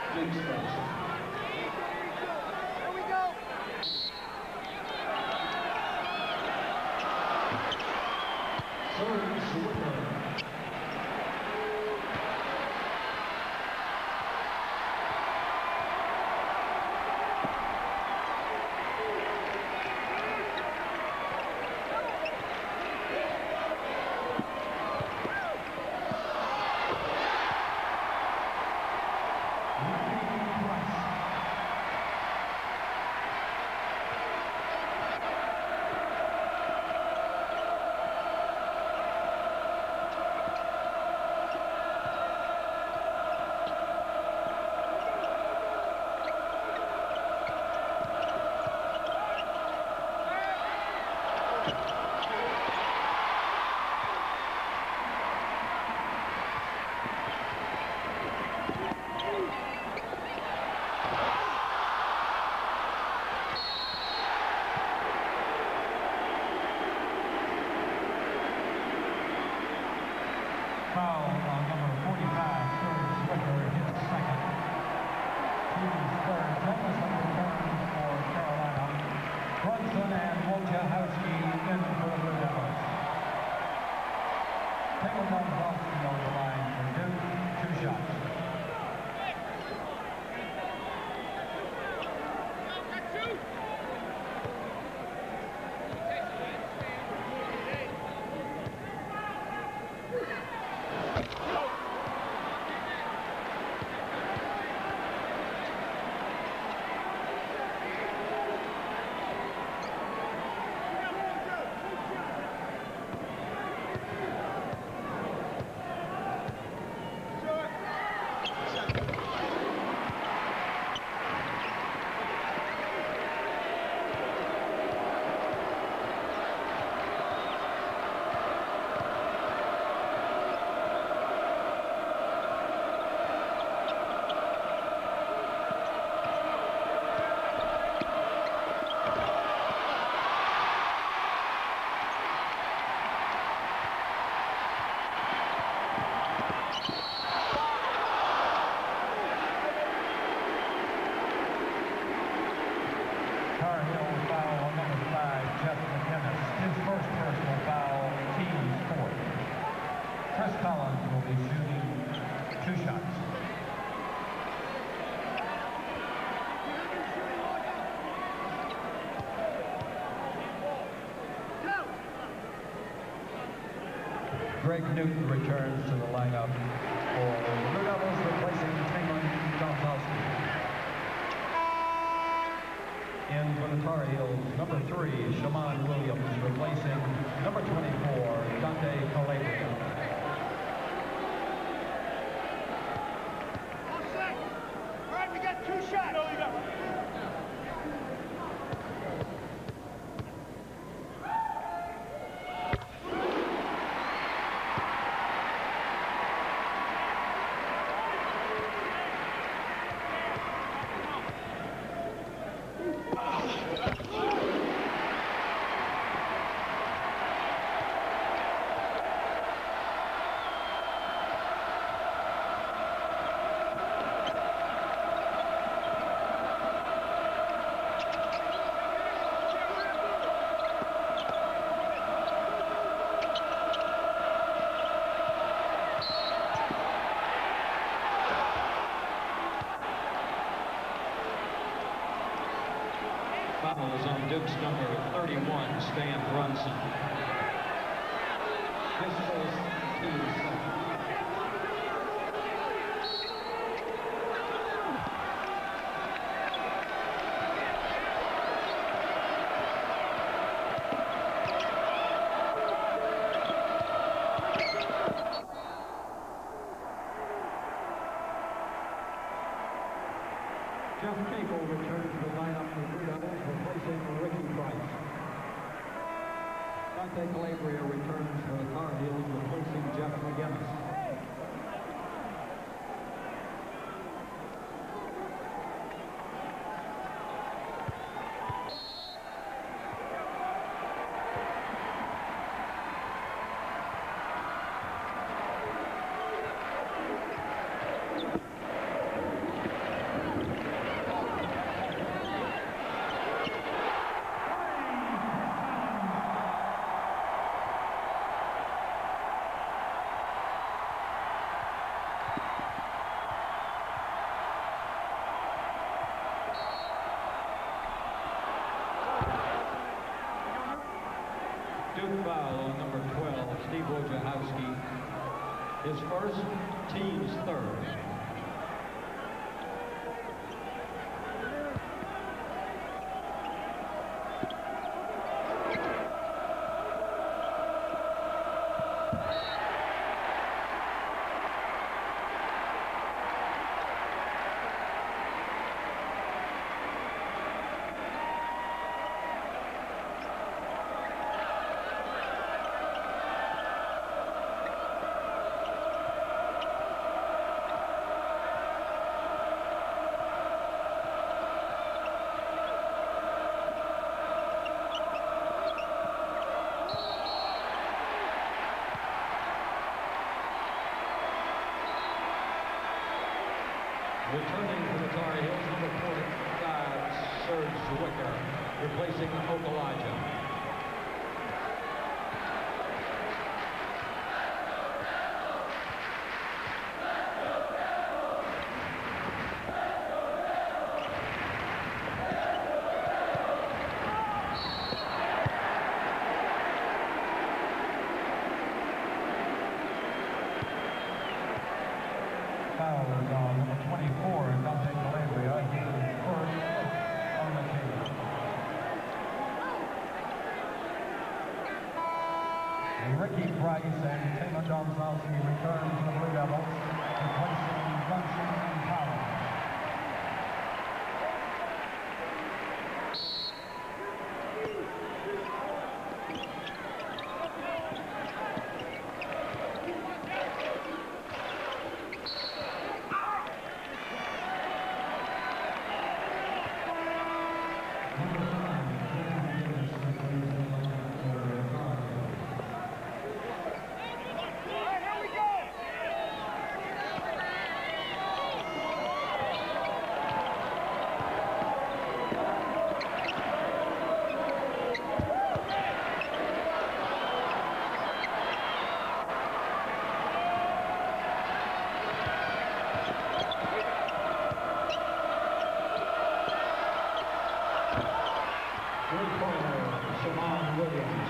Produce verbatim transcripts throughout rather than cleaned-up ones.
Duke's first. Greg Newton returns to the lineup for the Blue Devils, replacing Tamon Dombrowski. In for the Tar Heels, number three, Shaman Williams, replacing number twenty-four, Dante Calabria. All right, we got two shots. No, you got Foul is on Duke's number thirty-one, Stan Brunson. His first, team second. Jeff Capel returns to the lineup for Blue Devils, replacing Ricky Price. Dante Calabria returns for the Tar Heels, replacing Jeff McGinnis. His first, team's third. Returning for the Tar Heels, number forty-five, Serge Zwicker, replacing Okulaja. Foul is on number twenty-four, Dante Calabria. He is first on the team. Ricky Price and Taylor Domzowski return to the Blue Devils, replacing Brunson and Powell. Shammond Williams.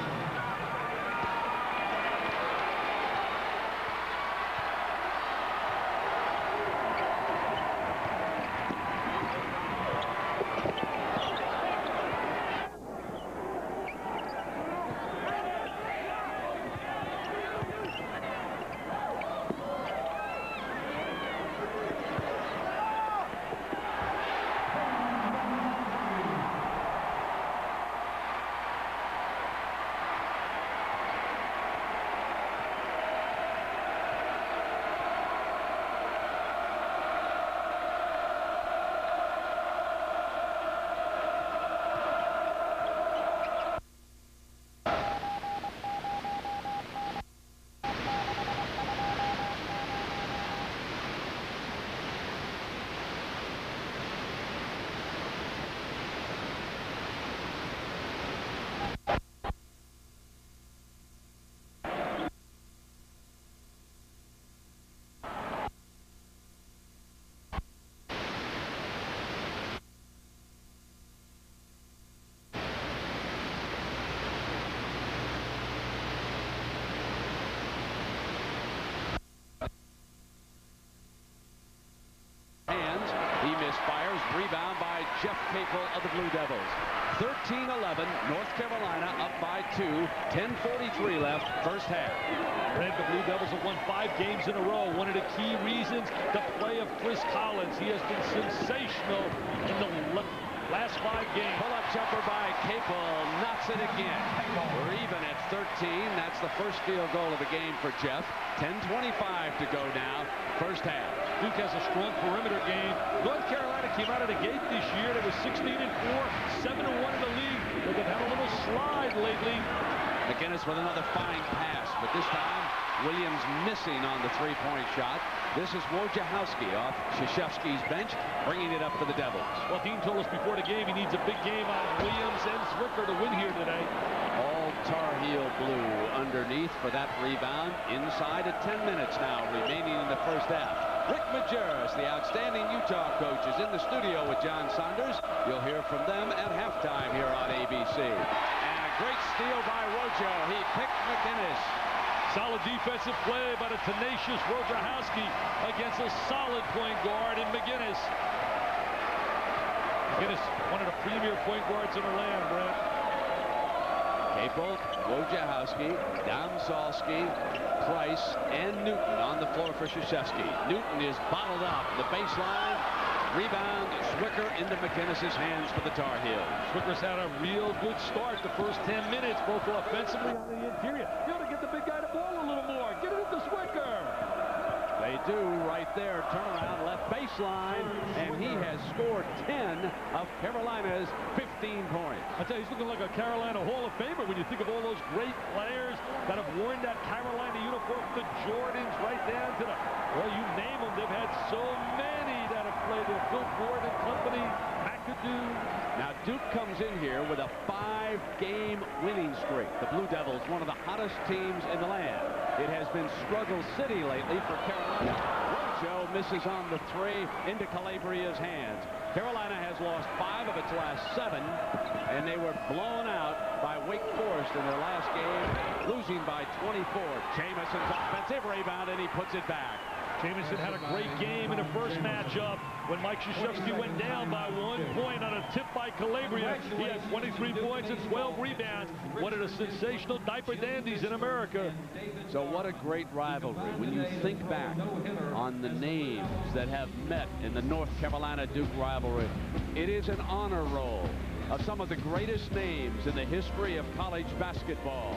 Misfires, rebound by Jeff Capel of the Blue Devils. thirteen eleven, North Carolina up by two, ten forty-three left, first half. Red, the Blue Devils have won five games in a row. One of the key reasons, the play of Chris Collins. He has been sensational in the last five games. Pull-up jumper by Capel, knocks it again. We're even at thirteen. That's the first field goal of the game for Jeff. ten twenty-five to go now, first half. Duke has a strong perimeter game. North Carolina came out of the gate this year. They were sixteen and four, seven and one in the league. But they've had a little slide lately. McInnis with another fine pass, but this time Williams missing on the three-point shot. This is Wojciechowski off Krzyzewski's bench, bringing it up for the Devils. Well, Dean told us before the game he needs a big game out of Williams and Zwicker to win here today. All Tar Heel blue underneath for that rebound. Inside at ten minutes now remaining in the first half. Rick Majerus, the outstanding Utah coach, is in the studio with John Saunders. You'll hear from them at halftime here on A B C. And a great steal by Wojo. He picked McInnis. Solid defensive play by the tenacious Wojciechowski against a solid point guard in McGinnis. McGinnis, one of the premier point guards in the land, Brett. Capel, Wojciechowski, Domzalski, Price, and Newton on the floor for Krzyzewski. Newton is bottled up. The baseline. Rebound, Zwikker into McGinnis's hands for the Tar Heels. Zwicker's had a real good start the first ten minutes, both offensively on the interior. You ought to get the big guy the ball a little more. Get it to Zwikker. They do right there. Turnaround, left baseline, and he has scored ten of Carolina's fifteen points. I tell you, he's looking like a Carolina Hall of Famer when you think of all those great players that have worn that Carolina uniform, the Jordans right down to the, well, you name them. They've had so many that have played there. Phil Ford and company, McAdoo. Now Duke comes in here with a five-game winning streak. The Blue Devils, one of the hottest teams in the land. It has been struggle city lately for Carolina. Rojo misses on the three into Calabria's hands. Carolina has lost five of its last seven, and they were blown out by Wake Forest in their last game, losing by twenty-four. Jamison's offensive rebound, and he puts it back. Jamison had a great game in the first matchup when Mike Krzyzewski went down by one point on a tip by Calabria. He had twenty-three points and twelve rebounds. One of the sensational diaper dandies in America. So what a great rivalry. When you think back on the names that have met in the North Carolina-Duke rivalry, it is an honor roll of some of the greatest names in the history of college basketball.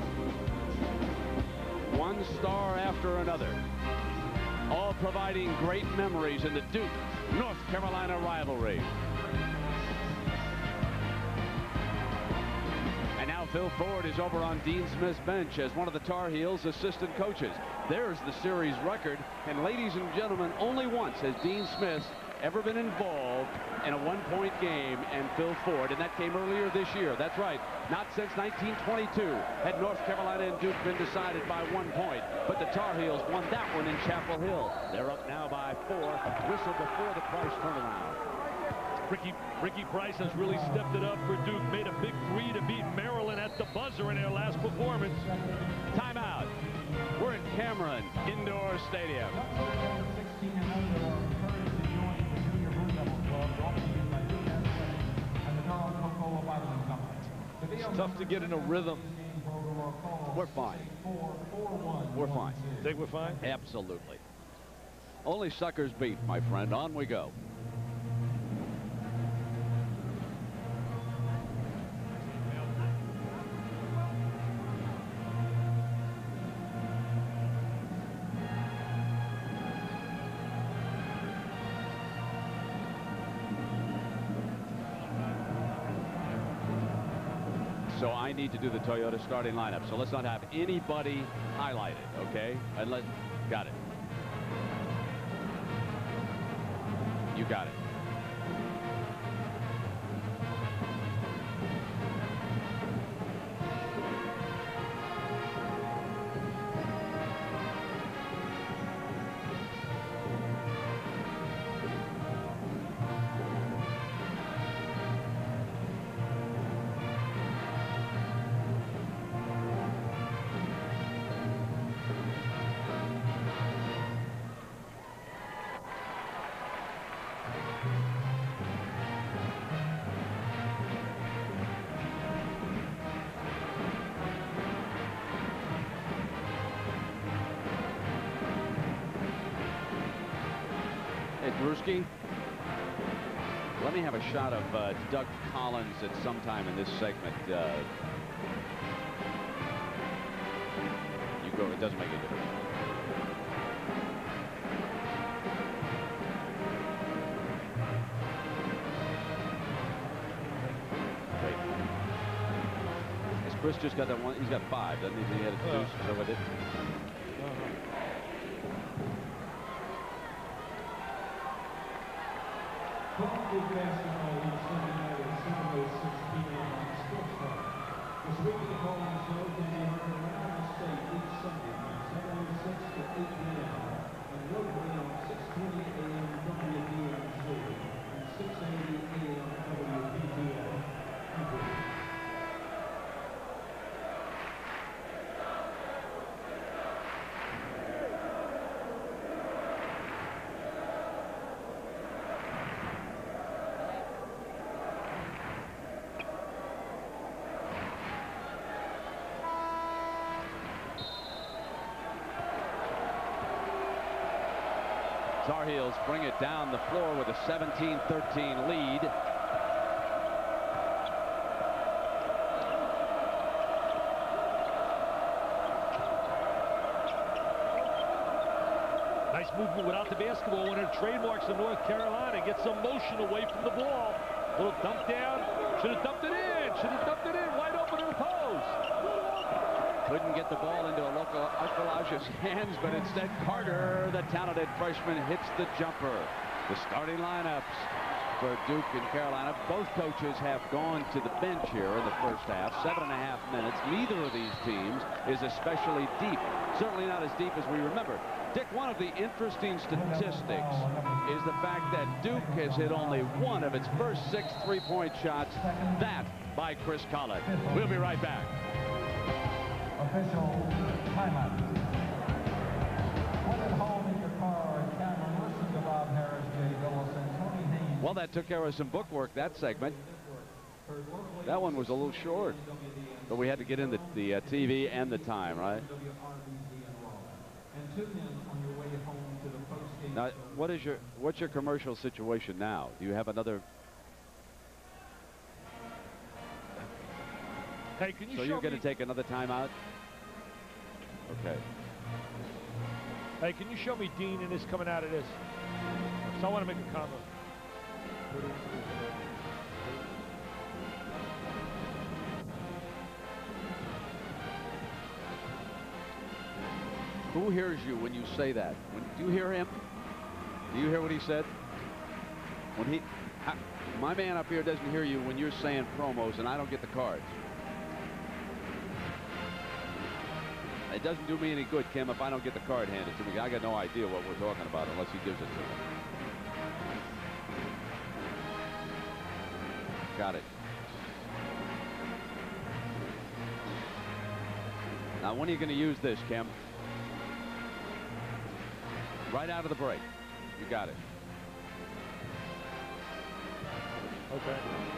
One star after another, all providing great memories in the Duke North Carolina rivalry. And now Phil Ford is over on Dean Smith's bench as one of the Tar Heels assistant coaches. There's the series record, and ladies and gentlemen, only once has Dean Smith ever been involved in a one-point game, and Phil Ford, and that came earlier this year. That's right, not since nineteen twenty-two had North Carolina and Duke been decided by one point, but the Tar Heels won that one in Chapel Hill. They're up now by four. Whistle before the Price turnaround. Ricky, Ricky Price has really stepped it up for Duke, made a big three to beat Maryland at the buzzer in their last performance. Timeout. We're at Cameron Indoor Stadium. It's tough to get in a rhythm. We're fine. We're fine. Think we're fine? Absolutely. Only suckers beat, my friend. On we go. So I need to do the Toyota starting lineup. So let's not have anybody highlighted, okay? And let, got it. You got it. Brewski, let me have a shot of uh, Doug Collins at some time in this segment. Uh, you go, it doesn't make a difference. Wait. Has Chris just got that one? He's got five, doesn't he? He had a deuce, is that what it? Big basketball on Sunday night at seven oh six p m on Sports Talk. This weekly calling show can be heard around the state each Sunday from seven oh six to eight p m and locally on six twenty a m W B M C and six eighty a m W P T L. Thank you. Tar Heels bring it down the floor with a seventeen thirteen lead. Nice movement without the basketball. One of the trademarks of North Carolina. Gets some motion away from the ball. Little dump down. Should have dumped it in. Should have dumped it in. Wide open in the post. Couldn't get the ball into a local Alcalage's hands, but instead Carter, the talented freshman, hits the jumper. The starting lineups for Duke and Carolina. Both coaches have gone to the bench here in the first half. Seven and a half minutes. Neither of these teams is especially deep. Certainly not as deep as we remember. Dick, one of the interesting statistics is the fact that Duke has hit only one of its first six three-point shots. That by Chris Collett. We'll be right back. Official timeout. When at home in your car or camera, listen to Bob Harris, Jay Billis, and Tony Haynes. Well, that took care of some bookwork, that segment. That one was a little short, but we had to get in the, the uh, T V and the time, right? Now, what is your what's your commercial situation now? Do you have another? Hey, can you so show you're going me... to take another timeout? Okay. Hey, can you show me Dean and this coming out of this? So I want to make a comment. Who hears you when you say that? When, do you hear him? Do you hear what he said? When he, I, my man up here doesn't hear you when you're saying promos and I don't get the cards. It doesn't do me any good, Kim, if I don't get the card handed to me. I got no idea what we're talking about unless he gives it to me. Got it. Now, when are you going to use this, Kim? Right out of the break. You got it. Okay.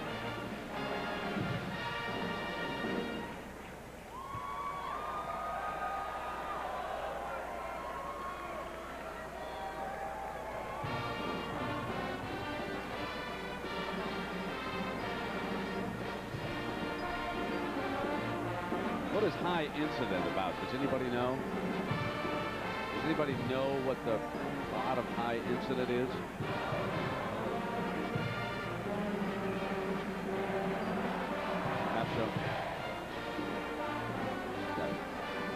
What is high incident about? Does anybody know? Does anybody know what the plot of high incident is? Half show. Got it.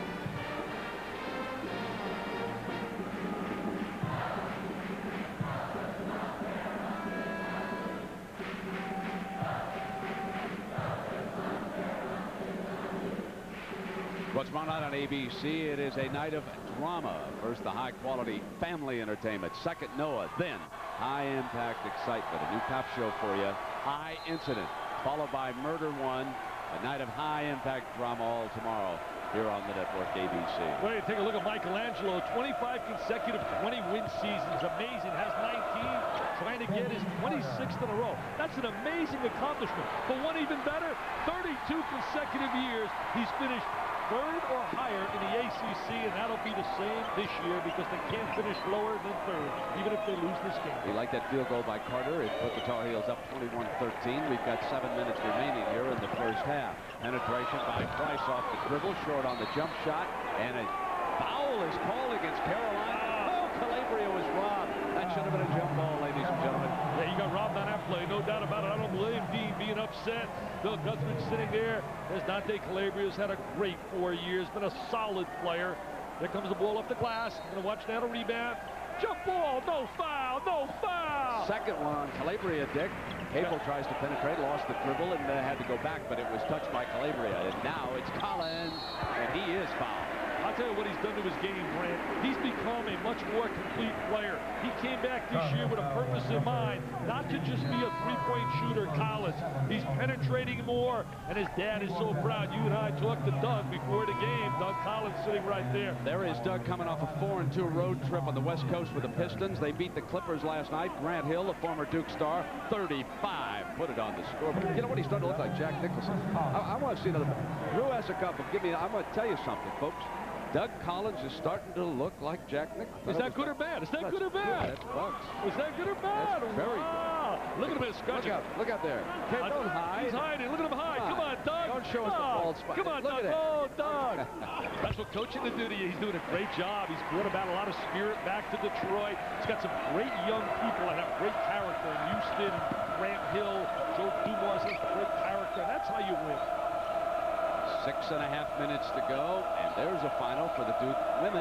Well, tomorrow night on A B C, it is a night of drama. First, the high-quality family entertainment. Second, Noah. Then, high-impact excitement. A new cop show for you. High Incident, followed by Murder One. A night of high-impact drama all tomorrow here on the network A B C. Wait, take a look at Michelangelo. twenty-five consecutive twenty-win seasons. Amazing. Has nineteen. Trying to get his twenty-sixth in a row. That's an amazing accomplishment. But one even better, thirty-two consecutive years he's finished third or higher in the A C C, and that'll be the same this year because they can't finish lower than third, even if they lose this game. You like that field goal by Carter? It put the Tar Heels up twenty-one thirteen. We've got seven minutes remaining here in the first half. Penetration by Price off the dribble, short on the jump shot, and a foul is called against Carolina. Oh, Calabria was robbed. That should have been a jump ball, ladies and gentlemen. Yeah, he got robbed on that play, no doubt about it. I don't blame Dean being upset. Bill Guzman sitting there. There's Dante Calabria's had a great four years, been a solid player. There comes the ball off the glass. Gonna watch now the rebound. Jump ball, no foul, no foul. Second one on Calabria, Dick. Cable tries to penetrate, lost the dribble, and uh, had to go back, but it was touched by Calabria. And now it's Collins, and he is fouled. I'll tell you what he's done to his game, Grant. He's become a much more complete player. He came back this year with a purpose in mind, not to just be a three-point shooter, Collins. He's penetrating more, and his dad is so proud. You and I talked to Doug before the game. Doug Collins sitting right there. There is Doug coming off a four and two road trip on the West Coast with the Pistons. They beat the Clippers last night. Grant Hill, the former Duke star, thirty-five. Put it on the scoreboard. You know what? He's starting to look like Jack Nicholson. I, I want to see another. Drew has a couple. Give me. I want to tell you something, folks. Doug Collins is starting to look like Jack Nicklaus. Is that good or bad? Is that That's good or bad? Good. That's bugs. Is that good or bad? That's very wow. good. Look at him Look scratching. out. Look out there. Okay, Uh, don't hide. He's hiding. Look at him hide. Come on, Doug. Don't show us Doug. the bald spot. Come on, Look Doug. at it. Oh, Doug. That's what coaching to do to you. He's doing a great job. He's brought about a lot of spirit back to Detroit. He's got some great young people that have great character in Houston, Grant Hill, Joe Dumars has great character. That's how you win. Six and a half minutes to go, and there's a final for the Duke women.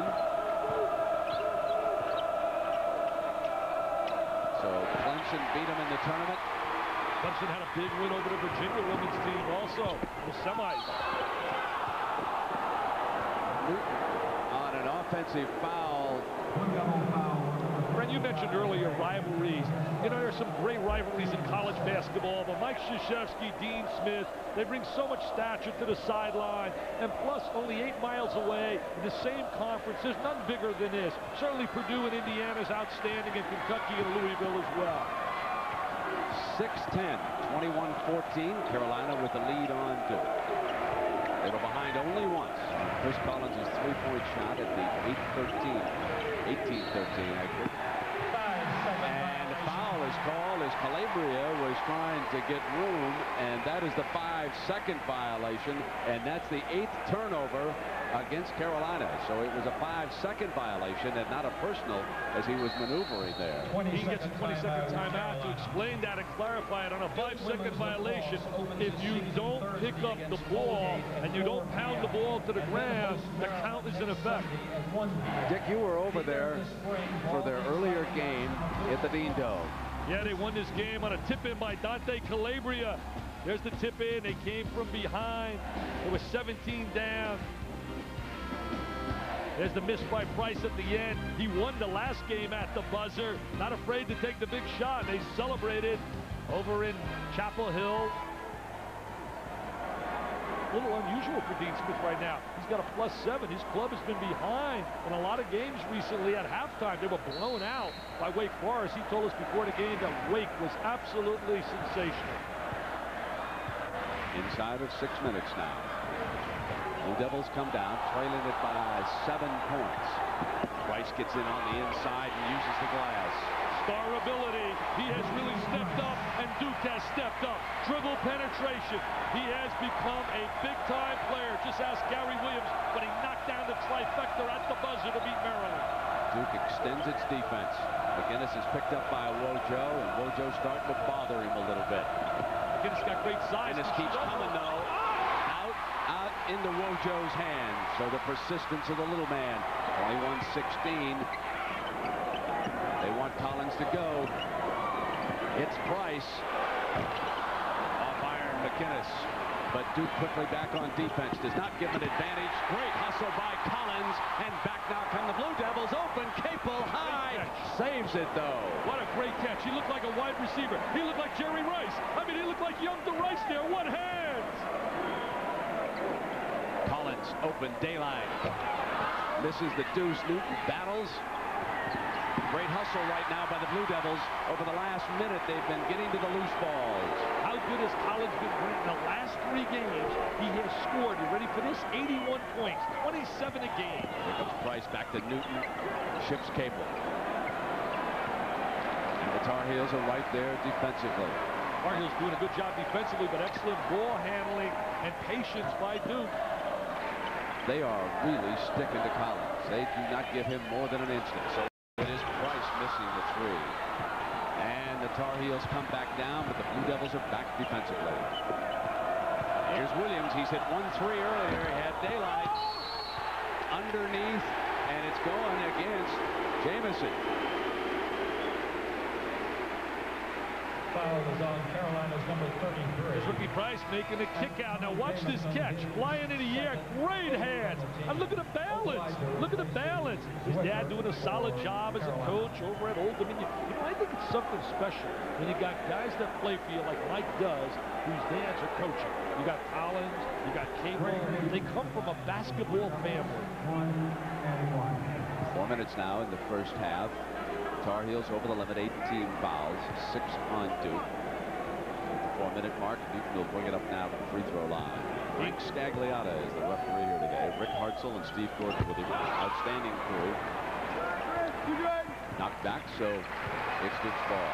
So Clemson beat them in the tournament. Clemson had a big win over the Virginia women's team also in the semis. On an offensive foul. One double foul. Brent, you mentioned earlier rivalries. You know, there's some great rivalries in college basketball, but Mike Krzyzewski, Dean Smith, they bring so much stature to the sideline, and plus only eight miles away in the same conference, there's none bigger than this. Certainly Purdue and Indiana is outstanding, and Kentucky and Louisville as well. six ten, twenty-one fourteen, Carolina with the lead on Duke. They were behind only once. Chris Collins' three-point shot at the eight thirteen, eighteen thirteen actually. And the foul is called as Calabria was trying to get room, and that is the five-second violation, and that's the eighth turnover against Carolina. So it was a five-second violation and not a personal as he was maneuvering there. He gets a twenty-second timeout to explain that and clarify it on a five-second violation. If you don't pick up the ball and you don't pound the ball to the ground, the count is in effect. Dick, you were over there for their earlier game at the Dean Dome. Yeah, they won this game on a tip-in by Dante Calabria. There's the tip-in. They came from behind. It was seventeen down. There's the miss by Price at the end. He won the last game at the buzzer. Not afraid to take the big shot. They celebrated over in Chapel Hill. A little unusual for Dean Smith right now. He's got a plus seven. His club has been behind in a lot of games recently. At halftime, they were blown out by Wake Forest. He told us before the game that Wake was absolutely sensational. Inside of six minutes now. Blue Devils come down, trailing it by seven points. Price gets in on the inside and uses the glass. Star ability. He has really stepped up, and Duke has stepped up. Dribble penetration. He has become a big-time player. Just ask Gary Williams when he knocked down the trifecta at the buzzer to beat Maryland. Duke extends its defense. McInnes is picked up by Wojo, and Wojo starting to bother him a little bit. McInnes got great size. McInnes keeps coming, though. Out, out into Wojo's hands. So the persistence of the little man. twenty-one sixteen. They want Collins to go. It's Price. Off iron McInnes. But Duke quickly back on defense. Does not give an advantage. Great hustle by Collins. And back now come the Blue Devils. Open. Capel high. Saves it, though. What a great catch. He looked like a wide receiver. He looked like Jerry Rice. I mean, he looked like young DeRice there. What hands? Collins open. Dayline. Misses the deuce. Newton battles. Great hustle right now by the Blue Devils. Over the last minute, they've been getting to the loose balls. How good has Collins been winning the last three games? He has scored. You ready for this? eighty-one points, twenty-seven a game. Here comes Price back to Newton. Ships Capel. And the Tar Heels are right there defensively. Tar Heels doing a good job defensively, but excellent ball handling and patience by Duke. They are really sticking to Collins. They do not give him more than an instant. So it is Price missing the three. And the Tar Heels come back down, but the Blue Devils are back defensively. Here's Williams. He's hit one three earlier. He had daylight underneath, and it's going against Jamison. Foul is on Carolina's number thirty-three. There's rookie Price making a kick out. Now watch this catch. Flying in the air. Great hands. And look at the balance. Look at the balance. His dad doing a solid job as a coach over at Old Dominion. You know, I think it's something special when you got guys that play for you like Mike does, whose dads are coaching. You got Collins. You got Capel. They come from a basketball family. Four minutes now in the first half. Tar Heels over the limit, eighteen fouls, six on Duke. four-minute mark. Newton will bring it up now to the free throw line. Frank Scagliotta is the referee here today. Rick Hartzell and Steve Gordon with him. Outstanding crew. Knocked back, so it's Duke's ball.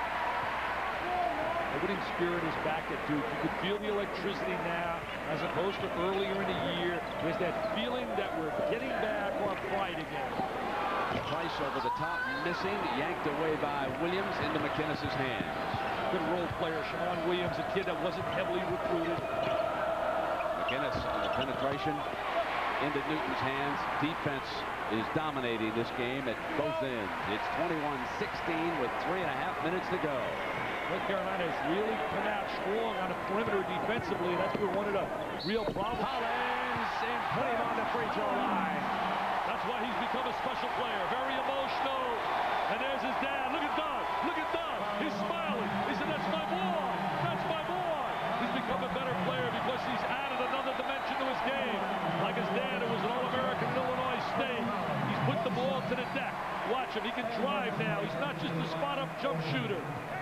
The winning spirit is back at Duke. You could feel the electricity now as opposed to earlier in the year. There's that feeling that we're getting back our pride again. Price over the top, missing, yanked away by Williams into McInnes's hands. Good role player, Shammond Williams, a kid that wasn't heavily recruited. McInnes on the penetration into Newton's hands. Defense is dominating this game at both ends. It's twenty-one sixteen with three and a half minutes to go. North Carolina has really come out strong on the perimeter defensively. That's been one of the real problems. Collins and put him on the free throw line. That's why he's become a special player. Very emotional. And there's his dad. Look at Doug. Look at Doug. He's smiling. He said, that's my boy. That's my boy. He's become a better player because he's added another dimension to his game. Like his dad, who was an All-American in Illinois State. He's put the ball to the deck. Watch him. He can drive now. He's not just a spot-up jump shooter.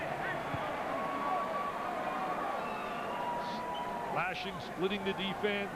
Flashing, splitting the defense.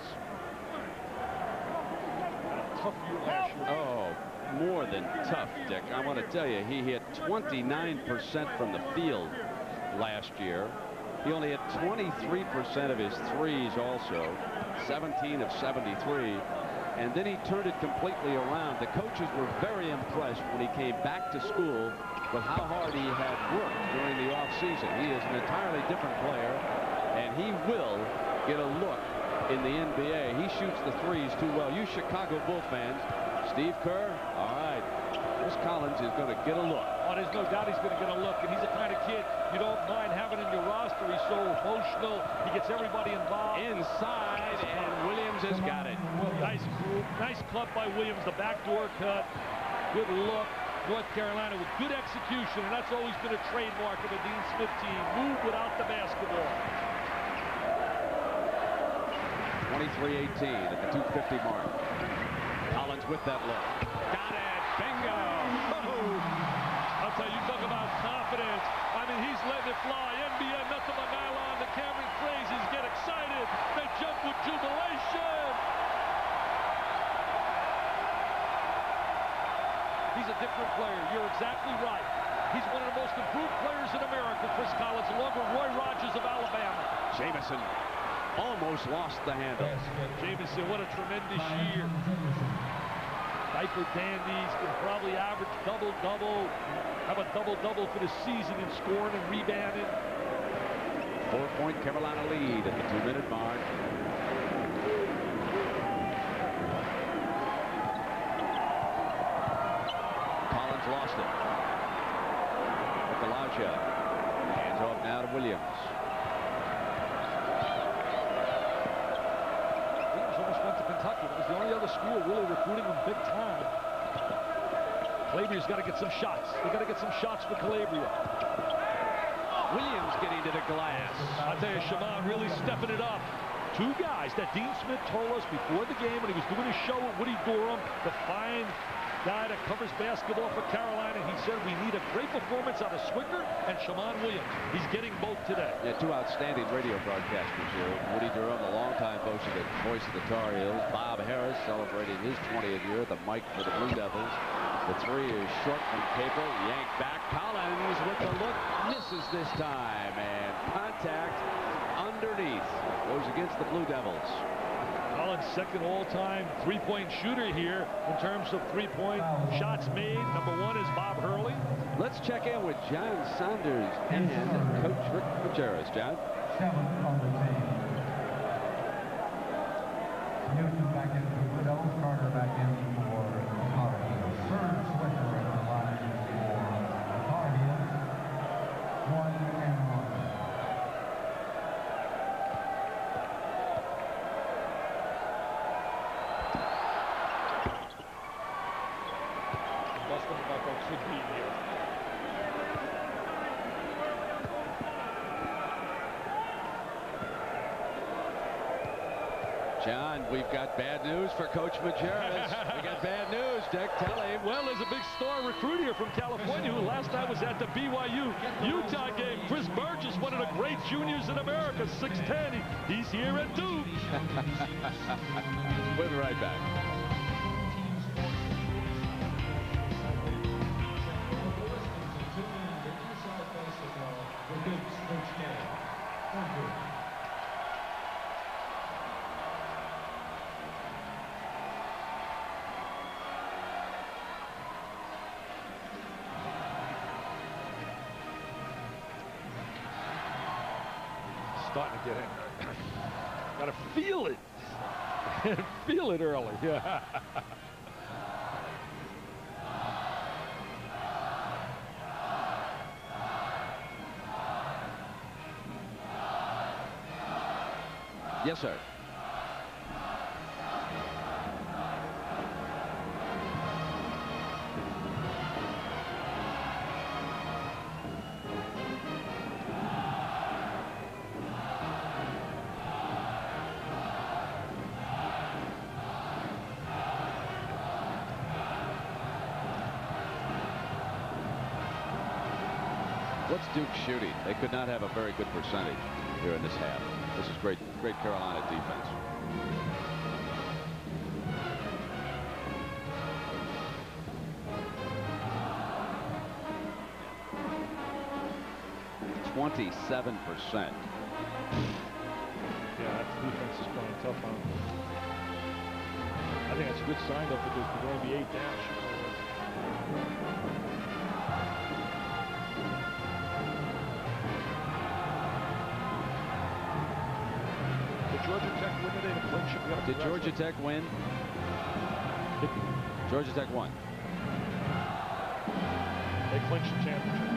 Had a tough year last year. Oh, more than tough, Dick. I want to tell you, he hit twenty-nine percent from the field last year. He only hit twenty-three percent of his threes also, seventeen of seventy-three. And then he turned it completely around. The coaches were very impressed when he came back to school with how hard he had worked during the offseason. He is an entirely different player, and he will get a look in the N B A. He shoots the threes too well. You Chicago Bull fans, Steve Kerr, all right, Chris Collins is going to get a look. Oh, there's no doubt he's going to get a look, and he's the kind of kid you don't mind having in your roster. He's so emotional. He gets everybody involved. Inside, and Williams has got it. Nice, nice cut by Williams, the backdoor cut. Good look. North Carolina with good execution, and that's always been a trademark of the Dean Smith team. Move without the basketball. twenty-three eighteen at the two fifty mark. Collins with that look. Got it. Bingo. Oh. I'll tell you, talk about confidence. I mean, he's letting it fly. N B A, nothing but nylon. The Cameron Crazies get excited. They jump with jubilation. He's a different player. You're exactly right. He's one of the most improved players in America, Chris Collins, along with Roy Rogers of Alabama. Jamison almost lost the handle. Jamison, what a tremendous year. Diaper dandies can probably average double-double. Have a double-double for the season in scoring and rebounding. Four-point Carolina lead at the two-minute mark. Collins lost it. Okalaja hands off now to Williams. Williams almost went to Kentucky. It was the only other school really recruiting him big time. Calabria's got to get some shots. They got to get some shots for Calabria. Williams getting to the glass. I tell you, Shammond really stepping it up. Two guys that Dean Smith told us before the game when he was doing his show at Woody Durham, the fine guy that covers basketball for Carolina. He said we need a great performance out of Swicker and Shammond Williams. He's getting both today. Yeah, two outstanding radio broadcasters here. Woody Durham, the longtime voice of the voice of the Tar Heels. Bob Harris celebrating his twentieth year at the mic for the Blue Devils. The three is short from Capel. Yanked back. Collins with the look. Misses this time. And contact underneath. Goes against the Blue Devils. Collins, second all-time three-point shooter here in terms of three-point shots made. Number one is Bob Hurley. Let's check in with John Saunders and Coach Rick Majerus. John? Seven on the team. Newton back in for the Devils. Carter back in for the Tar Heels. Serge Swicker in the line for the Tar Heels. One and one. Boston Buckle should be here. John, we've got bad news for Coach Majerus. We got bad news, Dick. Tell him. Well, there's a big star recruit here from California who last night was at the B Y U Utah game. Chris Burgess, one of the great juniors in America, six ten. He, he's here at Duke. We'll be right back. Starting to get in. Gotta feel it. Feel it early. Yeah. Yes, sir. What's Duke shooting? They could not have a very good percentage here in this half. This is great, great Carolina defense. twenty-seven percent. Yeah, that defense is playing tough on them. I think that's a good sign though, because we're going to be eight down. Georgia Tech win today to clinch it. Did Georgia Tech win? Georgia Tech won. They clinched the championship.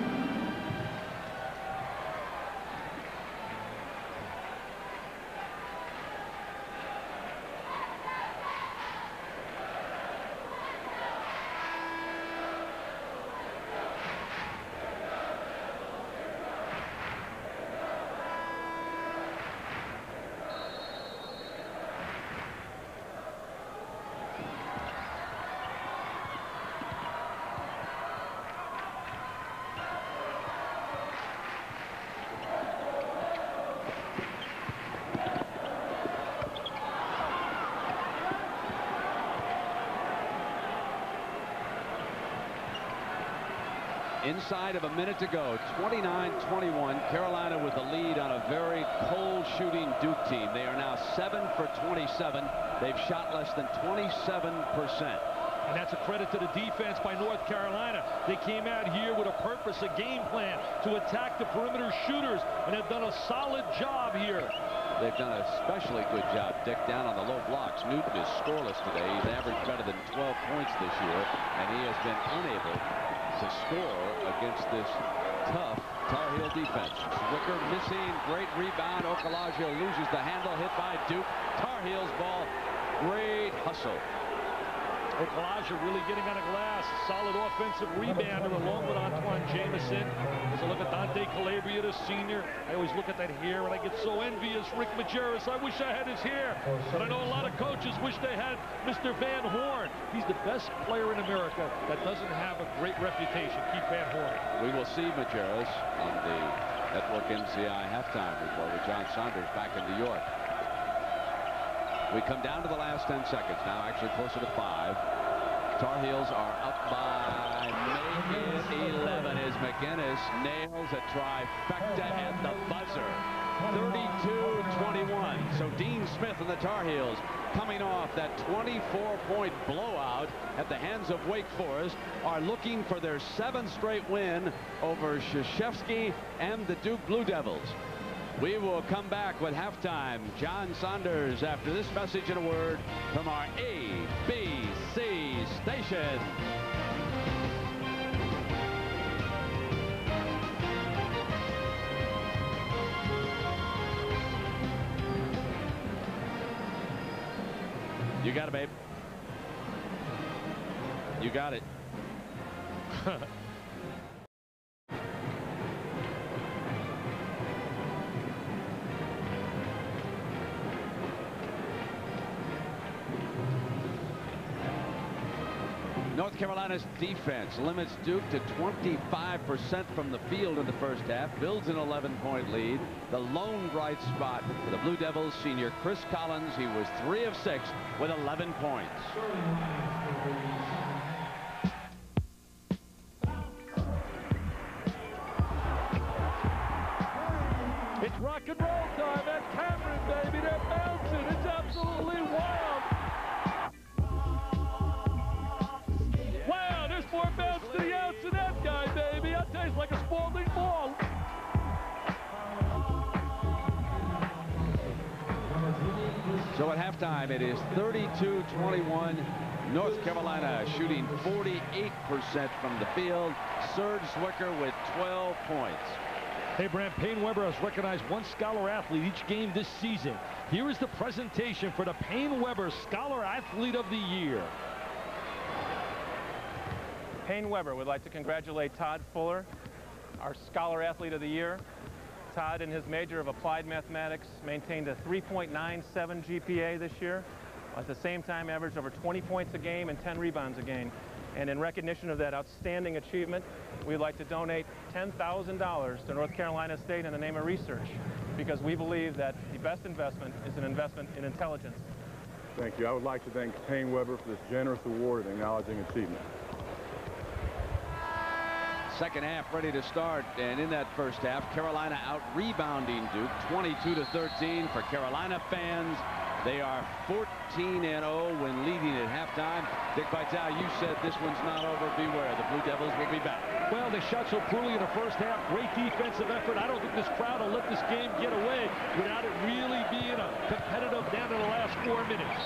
Inside of a minute to go, twenty-nine twenty-one, Carolina with the lead on a very cold shooting Duke team. They are now seven for twenty-seven. They've shot less than twenty-seven percent. And that's a credit to the defense by North Carolina. They came out here with a purpose, a game plan to attack the perimeter shooters, and have done a solid job here. They've done an especially good job, Dick, down on the low blocks. Newton is scoreless today. He's averaged better than twelve points this year, and he has been unable to score against this tough Tar Heel defense. Zwicker missing, great rebound. Okulaja loses the handle, hit by Duke. Tar Heels ball, great hustle. Okulaja really getting on the glass. Solid offensive rebounder along with Antoine Jameson. As I look at Dante Calabria, the senior, I always look at that hair and I get so envious. Rick Majerus, I wish I had his hair. But I know a lot of coaches wish they had Mister Van Horn. He's the best player in America that doesn't have a great reputation. Keep Van Horn. We will see Majerus on the Network M C I halftime report with John Saunders back in New York. We come down to the last ten seconds now, actually closer to five. Tar Heels are up by make it eleven as McInnes nails a trifecta at the buzzer. thirty-two twenty-one. So Dean Smith and the Tar Heels coming off that twenty-four point blowout at the hands of Wake Forest are looking for their seventh straight win over Krzyzewski and the Duke Blue Devils. We will come back with halftime. John Saunders after this message and a word from our A B C station. You got it, babe. You got it. North Carolina's defense limits Duke to twenty-five percent from the field in the first half, builds an eleven point lead. The lone bright spot for the Blue Devils, senior Chris Collins. He was three of six with eleven points. It's rock and roll time at Cameron, baby. They're bouncing. It's absolutely wild. Wow, there's more bounce to the outs of that guy, baby. That tastes like a Spalding ball. So at halftime, it is thirty-two twenty-one. North Carolina shooting forty-eight percent from the field. Serge Zwikker with twelve points. Hey, Brant, Payne Weber has recognized one Scholar Athlete each game this season. Here is the presentation for the Payne Weber Scholar Athlete of the Year. Payne Weber would like to congratulate Todd Fuller, our Scholar Athlete of the Year. Todd, in his major of Applied Mathematics, maintained a three point nine seven G P A this year. At the same time, averaged over twenty points a game and ten rebounds a game. And in recognition of that outstanding achievement, we'd like to donate ten thousand dollars to North Carolina State in the name of research, because we believe that the best investment is an investment in intelligence. Thank you. I would like to thank Payne Weber for this generous award and acknowledging achievement. Second half ready to start, and in that first half, Carolina out-rebounding Duke twenty-two to thirteen. For Carolina fans, they are fourteen and oh when leading at halftime. Dick Vitale, you said this one's not over. Beware, the Blue Devils will be back. Well, they shot so poorly in the first half. Great defensive effort. I don't think this crowd will let this game get away without it really being a competitive down to the last four minutes.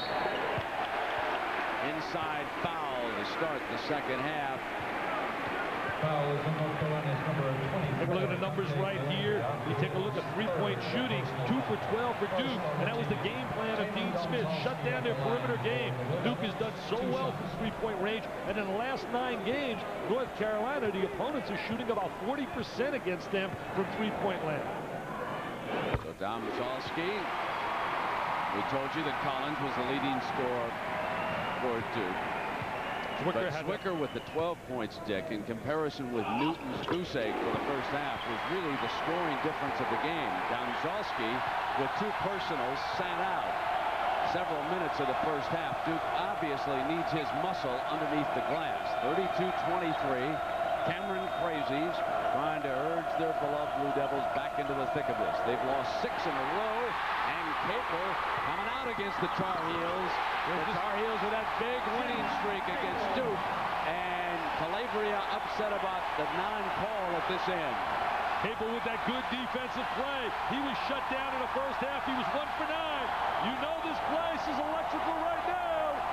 Inside foul to start the second half. Foul is on North Carolina's number twenty. Take a look at the numbers right here. You take a look at three-point shooting, two for twelve for Duke, and that was the game plan of Dean Smith. Shut down their perimeter game. Duke has done so well from three-point range, and in the last nine games, North Carolina, the opponents are shooting about forty percent against them from three-point land. So Dom Zalski, we told you that Collins was the leading scorer for Duke. Zwikker But Zwikker with the twelve points, Dick, in comparison with Newton's goose egg for the first half, was really the scoring difference of the game. Domzalski, with two personals, sat out several minutes of the first half. Duke obviously needs his muscle underneath the glass. thirty-two twenty-three. Cameron Crazies trying to urge their beloved Blue Devils back into the thick of this. They've lost six in a row, and Capel coming out against the Tar Heels. The Tar Heels with that big winning streak against Duke, and Calabria upset about the non-call at this end. Capel with that good defensive play. He was shut down in the first half. He was one for nine. You know this place is electrical right now.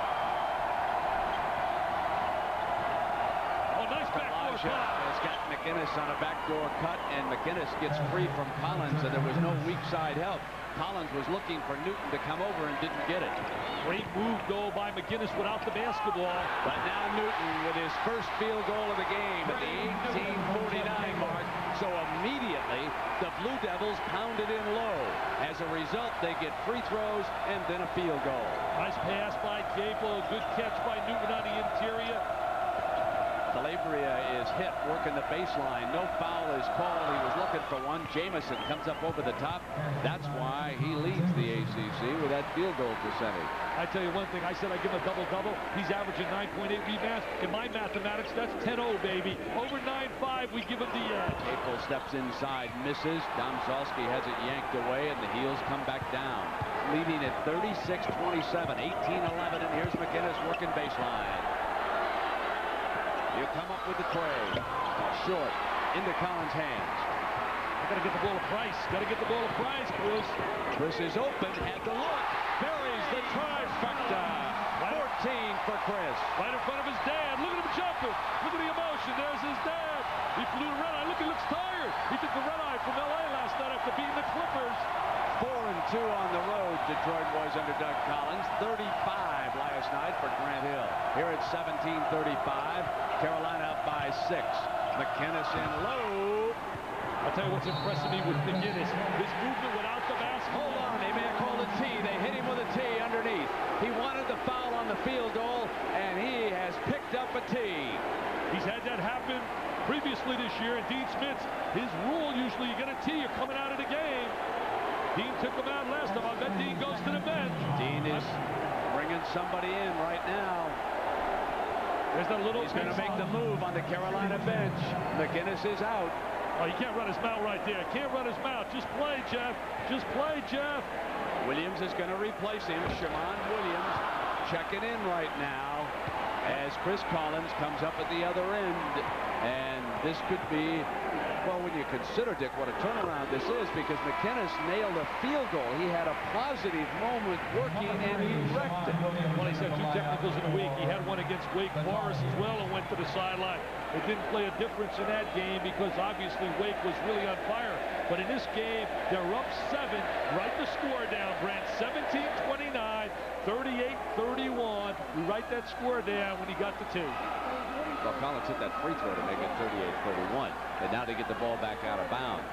Oh, nice backdoor cut. Has got McInnes on a backdoor cut, and McInnes gets free from Collins, and there was no weak side help. Collins was looking for Newton to come over and didn't get it. Great move, though, by McInnes without the basketball. But now Newton with his first field goal of the game at the eighteen forty-nine mark. So immediately, the Blue Devils pounded in low. As a result, they get free throws and then a field goal. Nice pass by Capel. A good catch by Newton on the interior. Calabria is hit working the baseline. No foul is called. He was looking for one. Jamison comes up over the top. That's why he leads the A C C with that field goal percentage. I tell you one thing. I said I give him a double-double. He's averaging nine point eight rebounds. In my mathematics, that's ten oh, baby. Over nine five, we give him the edge. Capel steps inside, misses. Domzalski has it yanked away, and the Heels come back down. Leading at thirty-six twenty-seven, eighteen eleven, and here's McInnes working baseline. You come up with the tray. Short. Into Collins' hands. I gotta get the ball to Price. Gotta get the ball to Price, Chris. Chris is open. Had the look. Buries the trifecta. fourteen for Chris. Right in front of his dad. Look at him jumping. Look at the emotion. There's his dad. He flew the red eye. Look, he looks tired. He took the red eye from L A last night after beating the Clippers. Four and two on the road. Detroit boys under Doug Collins. thirty-five last night for Grant Hill. Here at seventeen thirty-five. Carolina up by six. McInnes in low. I'll tell you what's impressing me with McInnes. His movement without the basketball. Hold on. They may have called a T. They hit him with a T underneath. He wanted the foul on the field goal, and he has picked picked up a tee. He's had that happen previously this year, and Dean Smith, his rule, usually you get a tee, you're coming out of the game. Dean took him out last time. I bet Dean goes to the bench. Dean is bringing somebody in right now. There's that little... He's going to make the move on the Carolina bench. McInnes is out. Oh, you can't run his mouth right there. Can't run his mouth. Just play, Jeff. Just play, Jeff. Williams is going to replace him. Shamon Williams checking in right now as Chris Collins comes up at the other end. And this could be, well, when you consider, Dick, what a turnaround this is, because McInnes nailed a field goal. He had a positive moment working, and he wrecked it. Well, he's had two technicals in a week. He had one against Wake Forest as well and went to the sideline. It didn't play a difference in that game because obviously Wake was really on fire. But in this game, they're up seven. Write the score down, Brent. seventeen twenty-nine, thirty-eight thirty-one. We write that score down when he got the two. Well, Collins hit that free throw to make it thirty-eight thirty-one. And now they get the ball back out of bounds.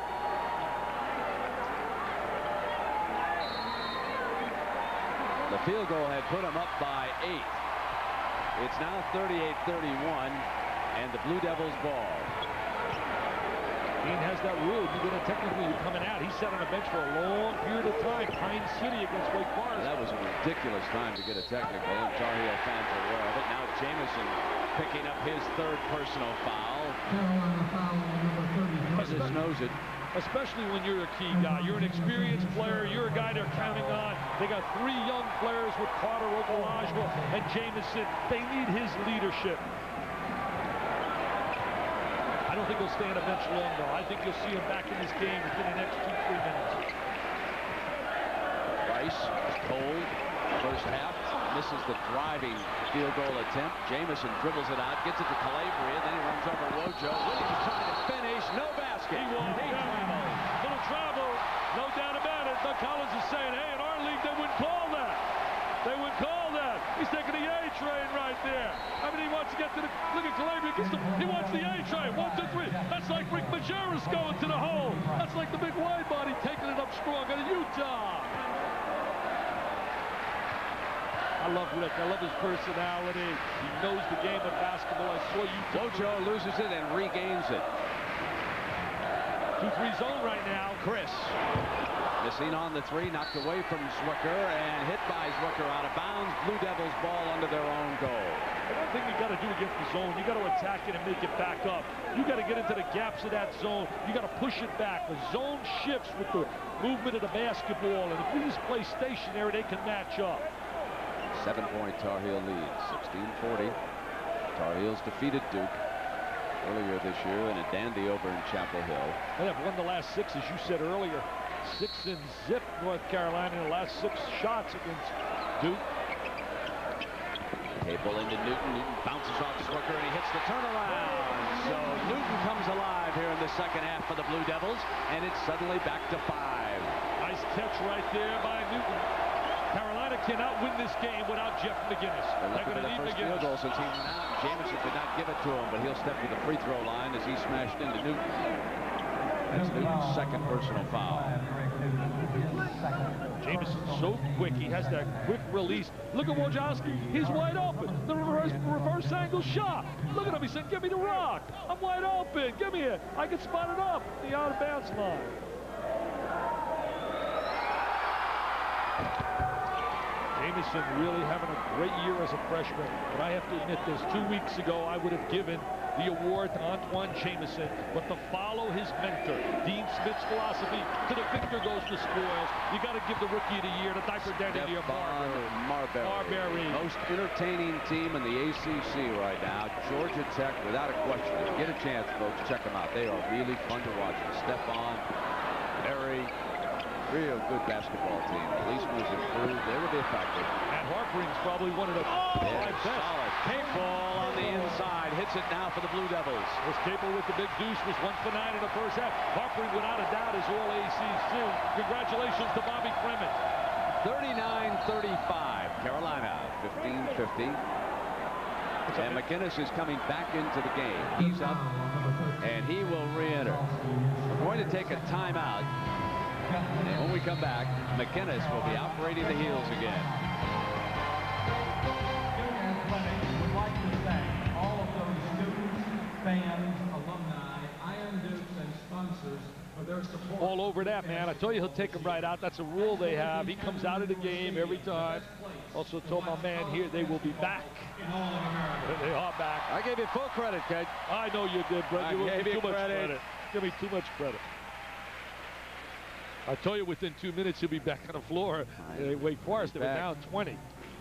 The field goal had put him up by eight. It's now thirty-eight thirty-one. And the Blue Devils ball. Dean has that rule. You're going to technically you're coming out. He sat on the bench for a long period of time. Pine City against Wake Forest. That was a ridiculous time to get a technical, and Tar Heel fans are aware of it. Now Jamison picking up his third personal foul. Carolina foul number thirty. Just knows it. Especially when you're a key guy. You're an experienced player. You're a guy they're counting on. They got three young players with Carter, Okolajwa, and Jamison. They need his leadership. I don't think he'll stay on the bench long, though. I think you'll see him back in this game within the next two, three minutes. Rice is cold. First half. Misses the driving field goal attempt. Jamison dribbles it out, gets it to Calabria, then he runs over Wojo. Williams trying to finish. No basket. He won't. He travels. Little travel. No doubt about it. Doug Collins is saying, hey, in our league, they wouldn't call that. They wouldn't call that. He's taking the A train right there. I mean, he wants to get to the... Look at Calabria. Gets the, he wants the A train. One, two, three. That's like Rick Majerus going to the hole. That's like the big wide body taking it up strong out of Utah. I love Rick. I love his personality. He knows the game of basketball. I saw you. Wojo loses it and regains it. two three zone right now. Chris missing on the three, knocked away from Zwicker and hit by Zwicker out of bounds. Blue Devils ball under their own goal. The one thing you got to do against the zone, you got to attack it and make it back up. You got to get into the gaps of that zone. You got to push it back. The zone shifts with the movement of the basketball, and if we just play stationary, they can match up. Seven-point Tar Heel lead, sixteen forty. Tar Heels defeated Duke earlier this year in a dandy over in Chapel Hill. They have won the last six, as you said earlier. Six and zip, North Carolina in the last six shots against Duke. Cable into Newton. Newton bounces off Zwicker and he hits the turnaround. So Newton comes alive here in the second half for the Blue Devils, and it's suddenly back to five. Nice catch right there by Newton. Carolina cannot win this game without Jeff McInnes. They're They're looking going for to the need first field McInnes. goal since he not, Jamison could not give it to him, but he'll step to the free throw line as he smashed into Newton. That's Newton's second personal foul. Jamison's so quick. He has that quick release. Look at Wojciechowski. He's wide open. The reverse, reverse angle shot. Look at him. He said, give me the rock. I'm wide open. Give me it. I can spot it up. The out of bounds line. Jamison really having a great year as a freshman, but I have to admit this, two weeks ago I would have given the award to Antoine Jamison, but to follow his mentor, Dean Smith's philosophy, to the victor goes the spoils. You got to give the rookie of the year, the diaper daddy of the year, Marbury. Marbury. Most entertaining team in the A C C right now, Georgia Tech, without a question. If you get a chance, folks, check them out. They are really fun to watch. Stephon, Mary, real good basketball team. Policeman was improved. They will be effective. And Harpering's probably one of the oh, five best. Solid. Capel on the inside. Hits it now for the Blue Devils. Was Capel with the big deuce. Was one for nine in the first half. Harpering, without a doubt, is all A C C. Congratulations to Bobby Kremen. thirty-nine thirty-five. Carolina, fifteen fifty. And McInnes is coming back into the game. He's up, and he will re-enter. We're going to take a timeout. When we come back, McInnes will be operating the heels again. Would like to say all over that, man. I told you he'll take him right out. That's a rule they have. He comes out of the game every time. Also told my man here they will be back. They are back. I gave you full credit, Ked. I know you did, Brett. I You gave gave me you too much credit. credit. Give me too much credit. I told you within two minutes he'll be back on the floor. Uh, Wake Forest, they were Back. down twenty.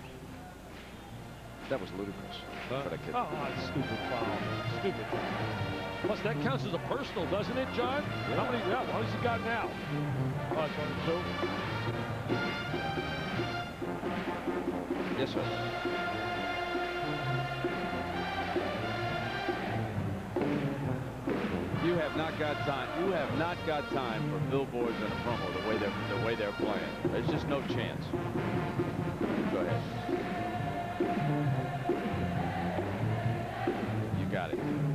That was ludicrous. Huh? For the kid. Oh, that's stupid foul. Stupid. Plus, that counts as a personal, doesn't it, John? Yeah. How many? Yeah, what has he got now? Oh, twenty-two. Yes, sir. You have not got time. You have not got time for billboards and a promo the way they're the way they're playing. There's just no chance. Go ahead. You got it.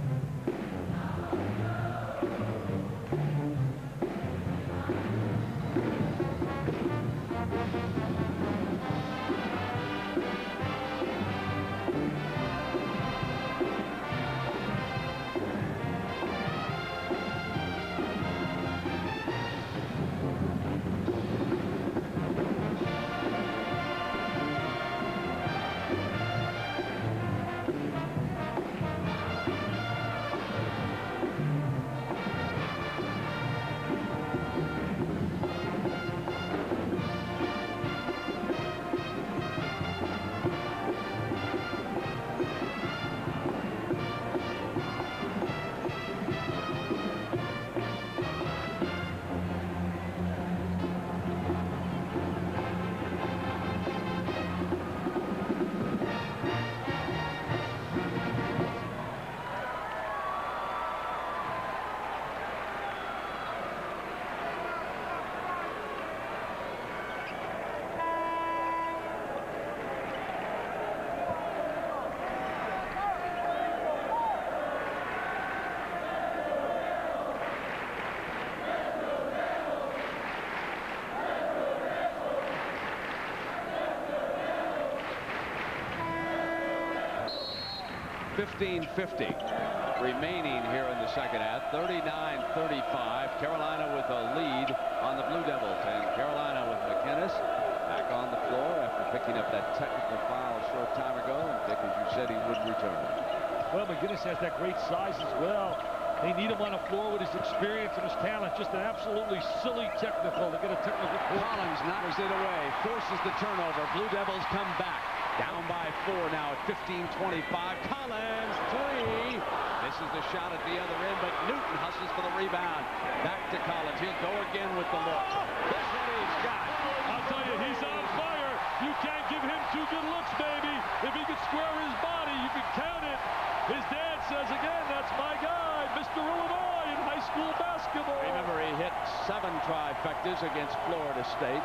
fifteen fifty remaining here in the second half. thirty-nine thirty-five. Carolina with a lead on the Blue Devils. And Carolina with McInnis back on the floor after picking up that technical foul a short time ago. And Dick, as you said, he would return. Well, McInnis has that great size as well. They need him on the floor with his experience and his talent. Just an absolutely silly technical to get a technical call. Collins knocks it away, forces the turnover. Blue Devils come back. Down by four now at fifteen twenty-five. Collins, three. This is the shot at the other end, but Newton hustles for the rebound. Back to Collins. He'll go again with the look. This one he's got. I'll tell you, he's on fire. You can't give him two good looks, baby. If he could square his body, you can count it. His dad says again, that's my guy, Mister Illinois in high school basketball. Remember, he hit seven trifectas against Florida State.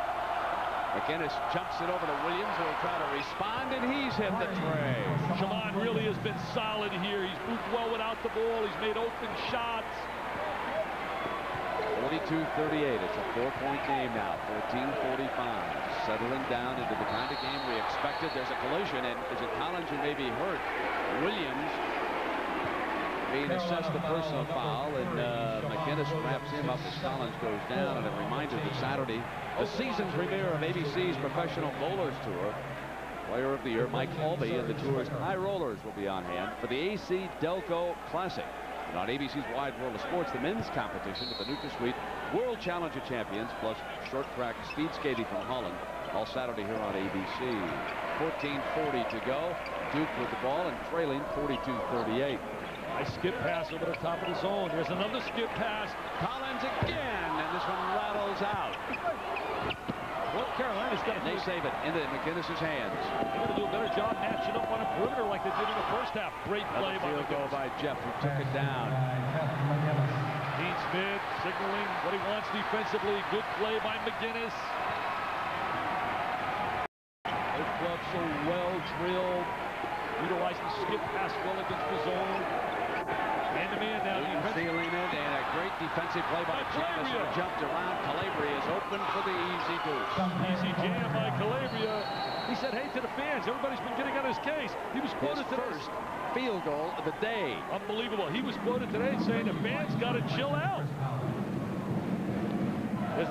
McInnis jumps it over to Williams, who will try to respond, and he's hit the tray. Shaman really has been solid here. He's moved well without the ball. He's made open shots. forty-two thirty-eight. It's a four-point game now. fourteen forty-five. Settling down into the kind of game we expected. There's a collision, and is it Collins who may be hurt? Williams being assessed the personal foul, and uh, McInnis wraps him up as Collins goes down. And a reminder that Saturday, the season premiere of A B C's Professional Bowlers Tour. Player of the Year Mike Albee and the tour's High Rollers will be on hand for the A C Delco Classic. And on A B C's Wide World of Sports, the men's competition at the NutraSweet World Challenger Champions, plus short track speed skating from Holland, all Saturday here on A B C. fourteen forty to go. Duke with the ball and trailing forty-two thirty-eight. Nice skip pass over the top of the zone. There's another skip pass. Collins again, and this one rattles out. Well, Carolina's got to They save it into McInnis's hands. They're going to do a better job matching up on a perimeter like they did in the first half. Great play by Field goal by Jeff, who took it down. Dean Smith signaling what he wants defensively. Good play by McInnis. Both clubs so well drilled. Utilizing skip pass well against the zone. Man-to-man now. Newton sealing it, and a great defensive play by James, who jumped around. Calabria is open for the easy deuce. Easy jam by Calabria. He said, hey, to the fans, everybody's been getting on his case. He was quoted His today. first field goal of the day. Unbelievable. He was quoted today saying the fans got to chill out.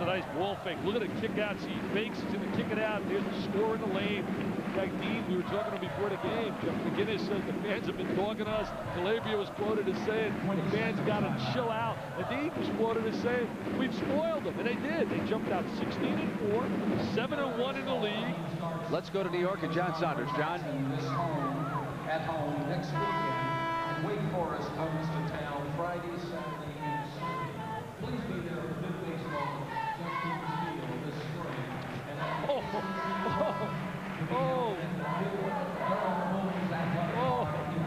a nice ball fake. Look at the kick out. See, he fakes. He's going to kick it out. There's a score in the lane. Like Dean, we were talking to him before the game. Jeff McGinnis says the fans have been talking to us. Calabria was quoted as saying the fans got to chill out. And Dean was quoted as saying we've spoiled them, and they did. They jumped out sixteen and four, seven and one in the league. Let's go to New York and John Saunders. John. This home at home next weekend, and Wake Forest comes to town Friday, Saturday, and Sunday. Please be there for big baseball just keep the field this spring. And Oh, oh, oh, oh.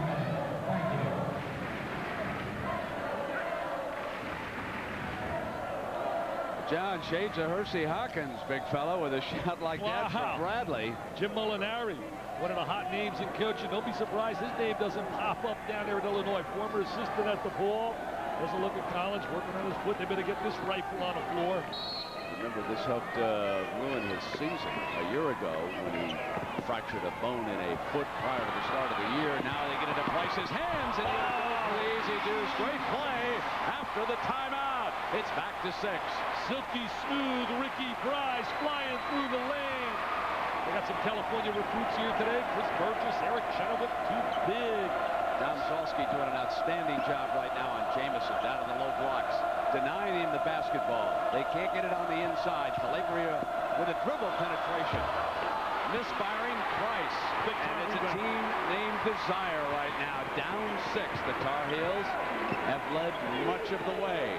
John, shades of Hersey Hawkins, big fellow, with a shot like Wow. that from Bradley. Jim Molinari, one of the hot names in coaching. Don't be surprised his name doesn't pop up down there in Illinois. Former assistant at the ball. Doesn't look at college, working on his foot. They better get this rifle on the floor. Remember, this helped uh, ruin his season a year ago when he fractured a bone in a foot prior to the start of the year. Now they get it to Price's hands, and oh, easy do straight play after the timeout. It's back to six. Silky smooth Ricky Price flying through the lane. They got some California recruits here today. Chris Burgess, Eric Chenoweth, too big. Dom Zalski doing an outstanding job right now on Jamison down in the low blocks, denying him the basketball. They can't get it on the inside. Calabria with a dribble penetration. Misfiring Price. And it's a team named Desire right now. Down six. The Tar Heels have led much of the way.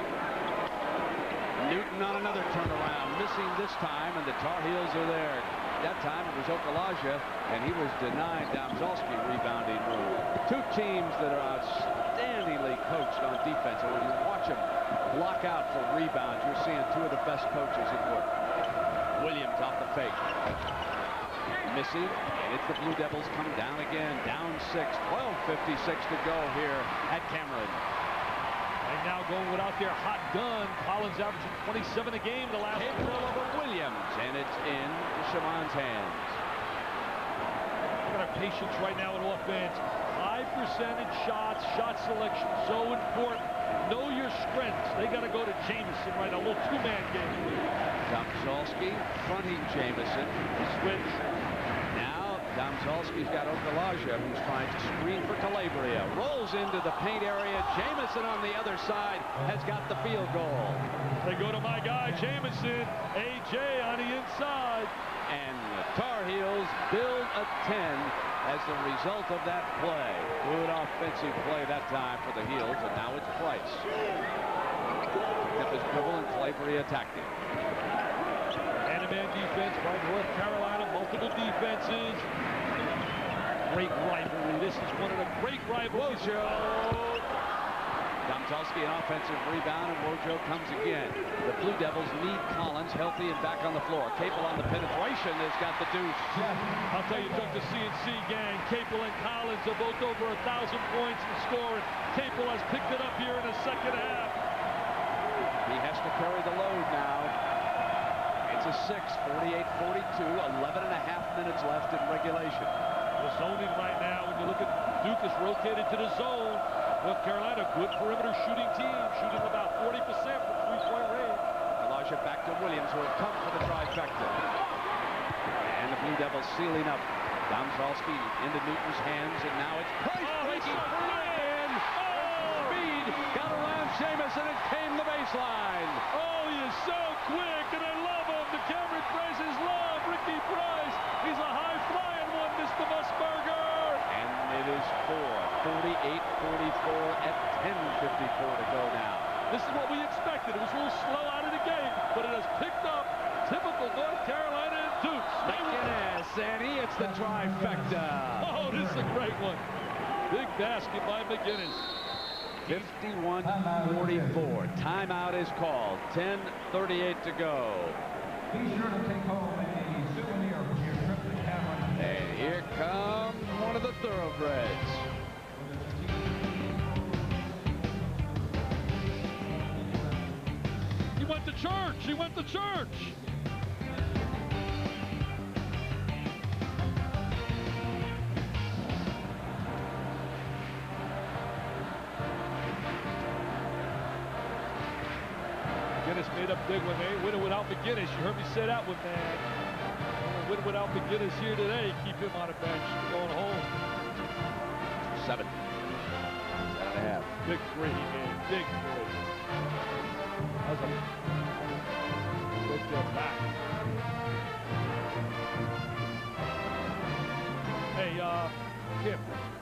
Newton on another turnaround, missing this time, and the Tar Heels are there. That time it was Okalaja, and he was denied Domzalski rebounding room. Two teams that are outstandingly coached on defense, and when you watch them block out for rebounds, you're seeing two of the best coaches at work. Williams off the fake. Missing, and it's the Blue Devils coming down again, down six, twelve fifty-six to go here at Cameron. And now going without their hot gun. Collins averaging twenty-seven a game the last April over Williams, and it's in Shaman's hands. Look at our patience right now in offense. High percentage shots, shot selection, so important. Know your strengths. They got to go to Jamison right now. A little two-man game. Domzalski fronting Jamison. Switch. Now Domzalski's got Okalaja, who's trying to screen for Calabria. Rolls into the paint area. Jamison on the other side has got the field goal. They go to my guy, Jamison. A J on the inside. And the Tar Heels build a ten as a result of that play. Good offensive play that time for the Heels, and now it's Price. Picked up his dribble, and Calabria attacked him. Man-to-man defense by North Carolina, multiple defenses. Great rivalry. This is one of the great rivalries. Wojo. Domzalski an offensive rebound, and Wojo comes again. The Blue Devils need Collins healthy and back on the floor. Capel on the penetration has got the deuce. I'll tell you, took the C N C gang. Capel and Collins are both over a thousand points in scoring. Capel has picked it up here in the second half. He has to carry the load now. It's a six, forty-eight forty-two, eleven and a half minutes left in regulation. The zoning right now, when you look at Duke is rotated to the zone. North Carolina, good perimeter shooting team, shooting about forty percent from three-point range. Elijah back to Williams, who have come for the trifecta. And the Blue Devils sealing up. Domzalski into Newton's hands, and now it's Price Oh, breaking so free in. Oh! Speed got around Jamison and came the baseline. Oh, he is so quick, and I love him. The Cameron Price's love. Ricky Price. He's a high-flying one, Mister Musburger. And it is four, forty-eight forty-four at ten fifty-four to go now. This is what we expected. It was a little slow out of the gate, but it has picked up. Typical North Carolina and Dukes. McGinnis, and he hits the trifecta. Oh, this is a great one. Big basket by McGinnis. fifty-one forty-four. Timeout is called. ten thirty-eight to go. Be sure to take home a souvenir from your trip to Cameron. And here comes one of the thoroughbreds. He went to church. He went to church. McGinnis made up big when they win it without McGinnis. You heard me say that one, man. Win it without McGinnis here today. Keep him on the bench. Going home. Seven. Ten and a half. Big three, man. Big three. That was a good get back. Hey, uh, Kim.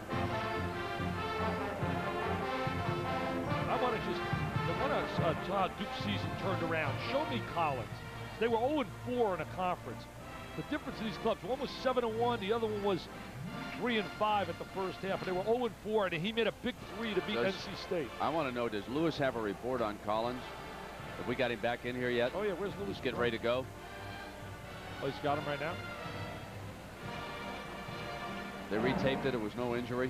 I want to just, I want to, uh, Todd Duke's season turned around. Show me Collins. They were oh and four in a conference. The difference in these clubs, one was seven and one, the other one was three and five at the first half. But they were oh and four, and he made a big three to beat Does, N C State. I want to know, does Lewis have a report on Collins? Have we got him back in here yet? Oh, yeah, where's Lewis? He's getting ready to go. Oh, he's got him right now? They retaped it. It was no injury.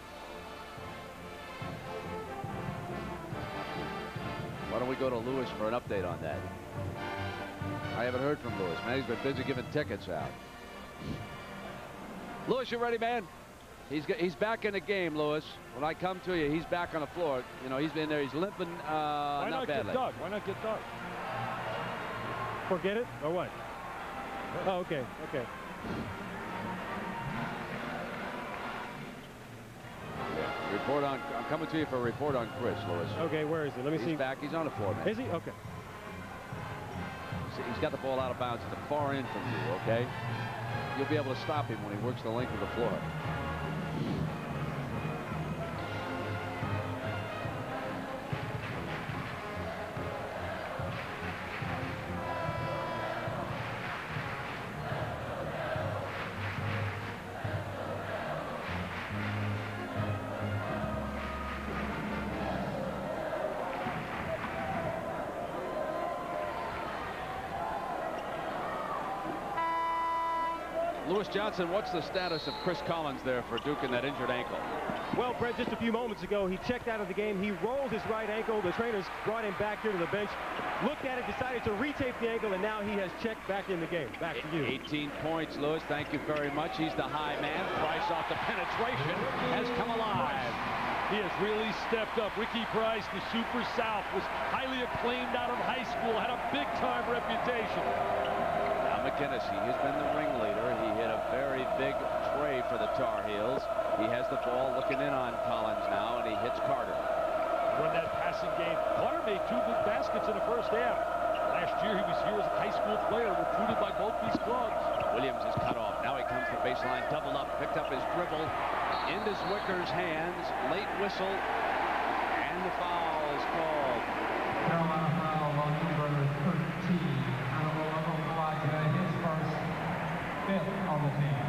Why don't we go to Lewis for an update on that? I haven't heard from Lewis, man. He's been busy giving tickets out. Lewis, you ready, man? He's he's back in the game, Lewis. When I come to you, he's back on the floor. You know, he's been there. He's limping, uh, Why not not badly. get Doug? Why not get Doug? Forget it? Or what? Oh, okay, okay. Yeah. Report on. I'm coming to you for a report on Chris, Lewis. Okay, where is he? Let me he's see. He's back. He's on the floor, man. Is he? Okay. He's, he's got the ball out of bounds at the far end from you, okay? You'll be able to stop him when he works the length of the floor. Lewis Johnson, what's the status of Chris Collins there for Duke in that injured ankle? Well, Brent, just a few moments ago, he checked out of the game. He rolled his right ankle. The trainers brought him back here to the bench, looked at it, decided to retape the ankle, and now he has checked back in the game. Back to you. eighteen points, Lewis. Thank you very much. He's the high man. Price off the penetration has come alive. He has really stepped up. Ricky Price, the Super South, was highly acclaimed out of high school, had a big-time reputation. Now McGinnis, he has been the ringleader. He hit a very big tray for the Tar Heels. He has the ball looking in on Collins now, and he hits Carter. Run that passing game. Carter made two big baskets in the first half. Last year, he was here as a high school player, recruited by both these clubs. Williams is cut off. Now he comes to baseline, doubled up, picked up his dribble into Zwicker's hands. Late whistle, and the foul is called. Carolina foul on number thirteen. Honorable Okalaja, his first, fifth on the team.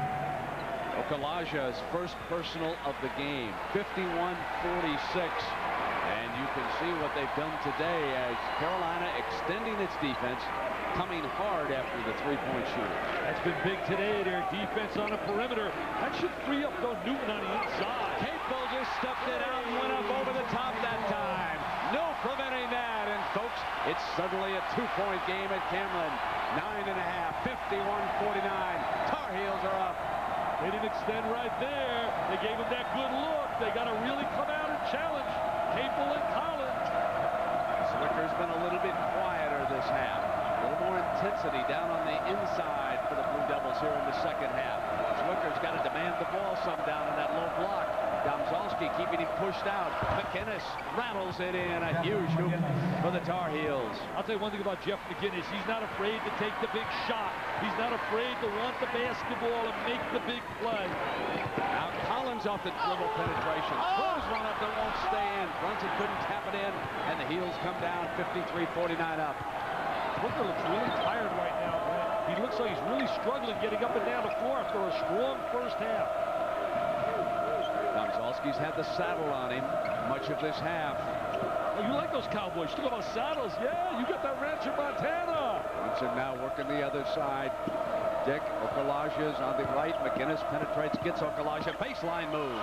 Okalaja's first personal of the game, fifty-one forty-six. And you can see what they've done today as Carolina extending its defense, coming hard after the three-point shooter. That's been big today, their defense on the perimeter. That should free up Doug Newton on the inside. Capel just stepped it out and went up over the top that time. No preventing that. And folks, it's suddenly a two-point game at Cameron. Nine and a half, fifty-one forty-nine. Tar Heels are up. They didn't extend right there. They gave him that good look. They got to really come out and challenge Capel and Collins. Zwicker's been a little bit quieter this half. A little more intensity down on the inside for the Blue Devils here in the second half. Zwicker's got to demand the ball some down in that low block. Domzalski keeping him pushed out. McGinnis rattles it in. A huge hoop for the Tar Heels. I'll tell you one thing about Jeff McGinnis. He's not afraid to take the big shot. He's not afraid to want the basketball and make the big play. Now Collins off the dribble penetration. Throws one up that won't stay in. Brunson couldn't tap it in. And the Heels come down fifty-three forty-nine up. Booker looks really tired right now, man. He looks like he's really struggling getting up and down the floor after a strong first half. Domzalski's had the saddle on him much of this half. Oh, you like those Cowboys. You talk about saddles. Yeah, you got that ranch in Montana. Brunson now working the other side. Dick, Okalaja's on the right. McGinnis penetrates, gets Okalaja. Baseline move.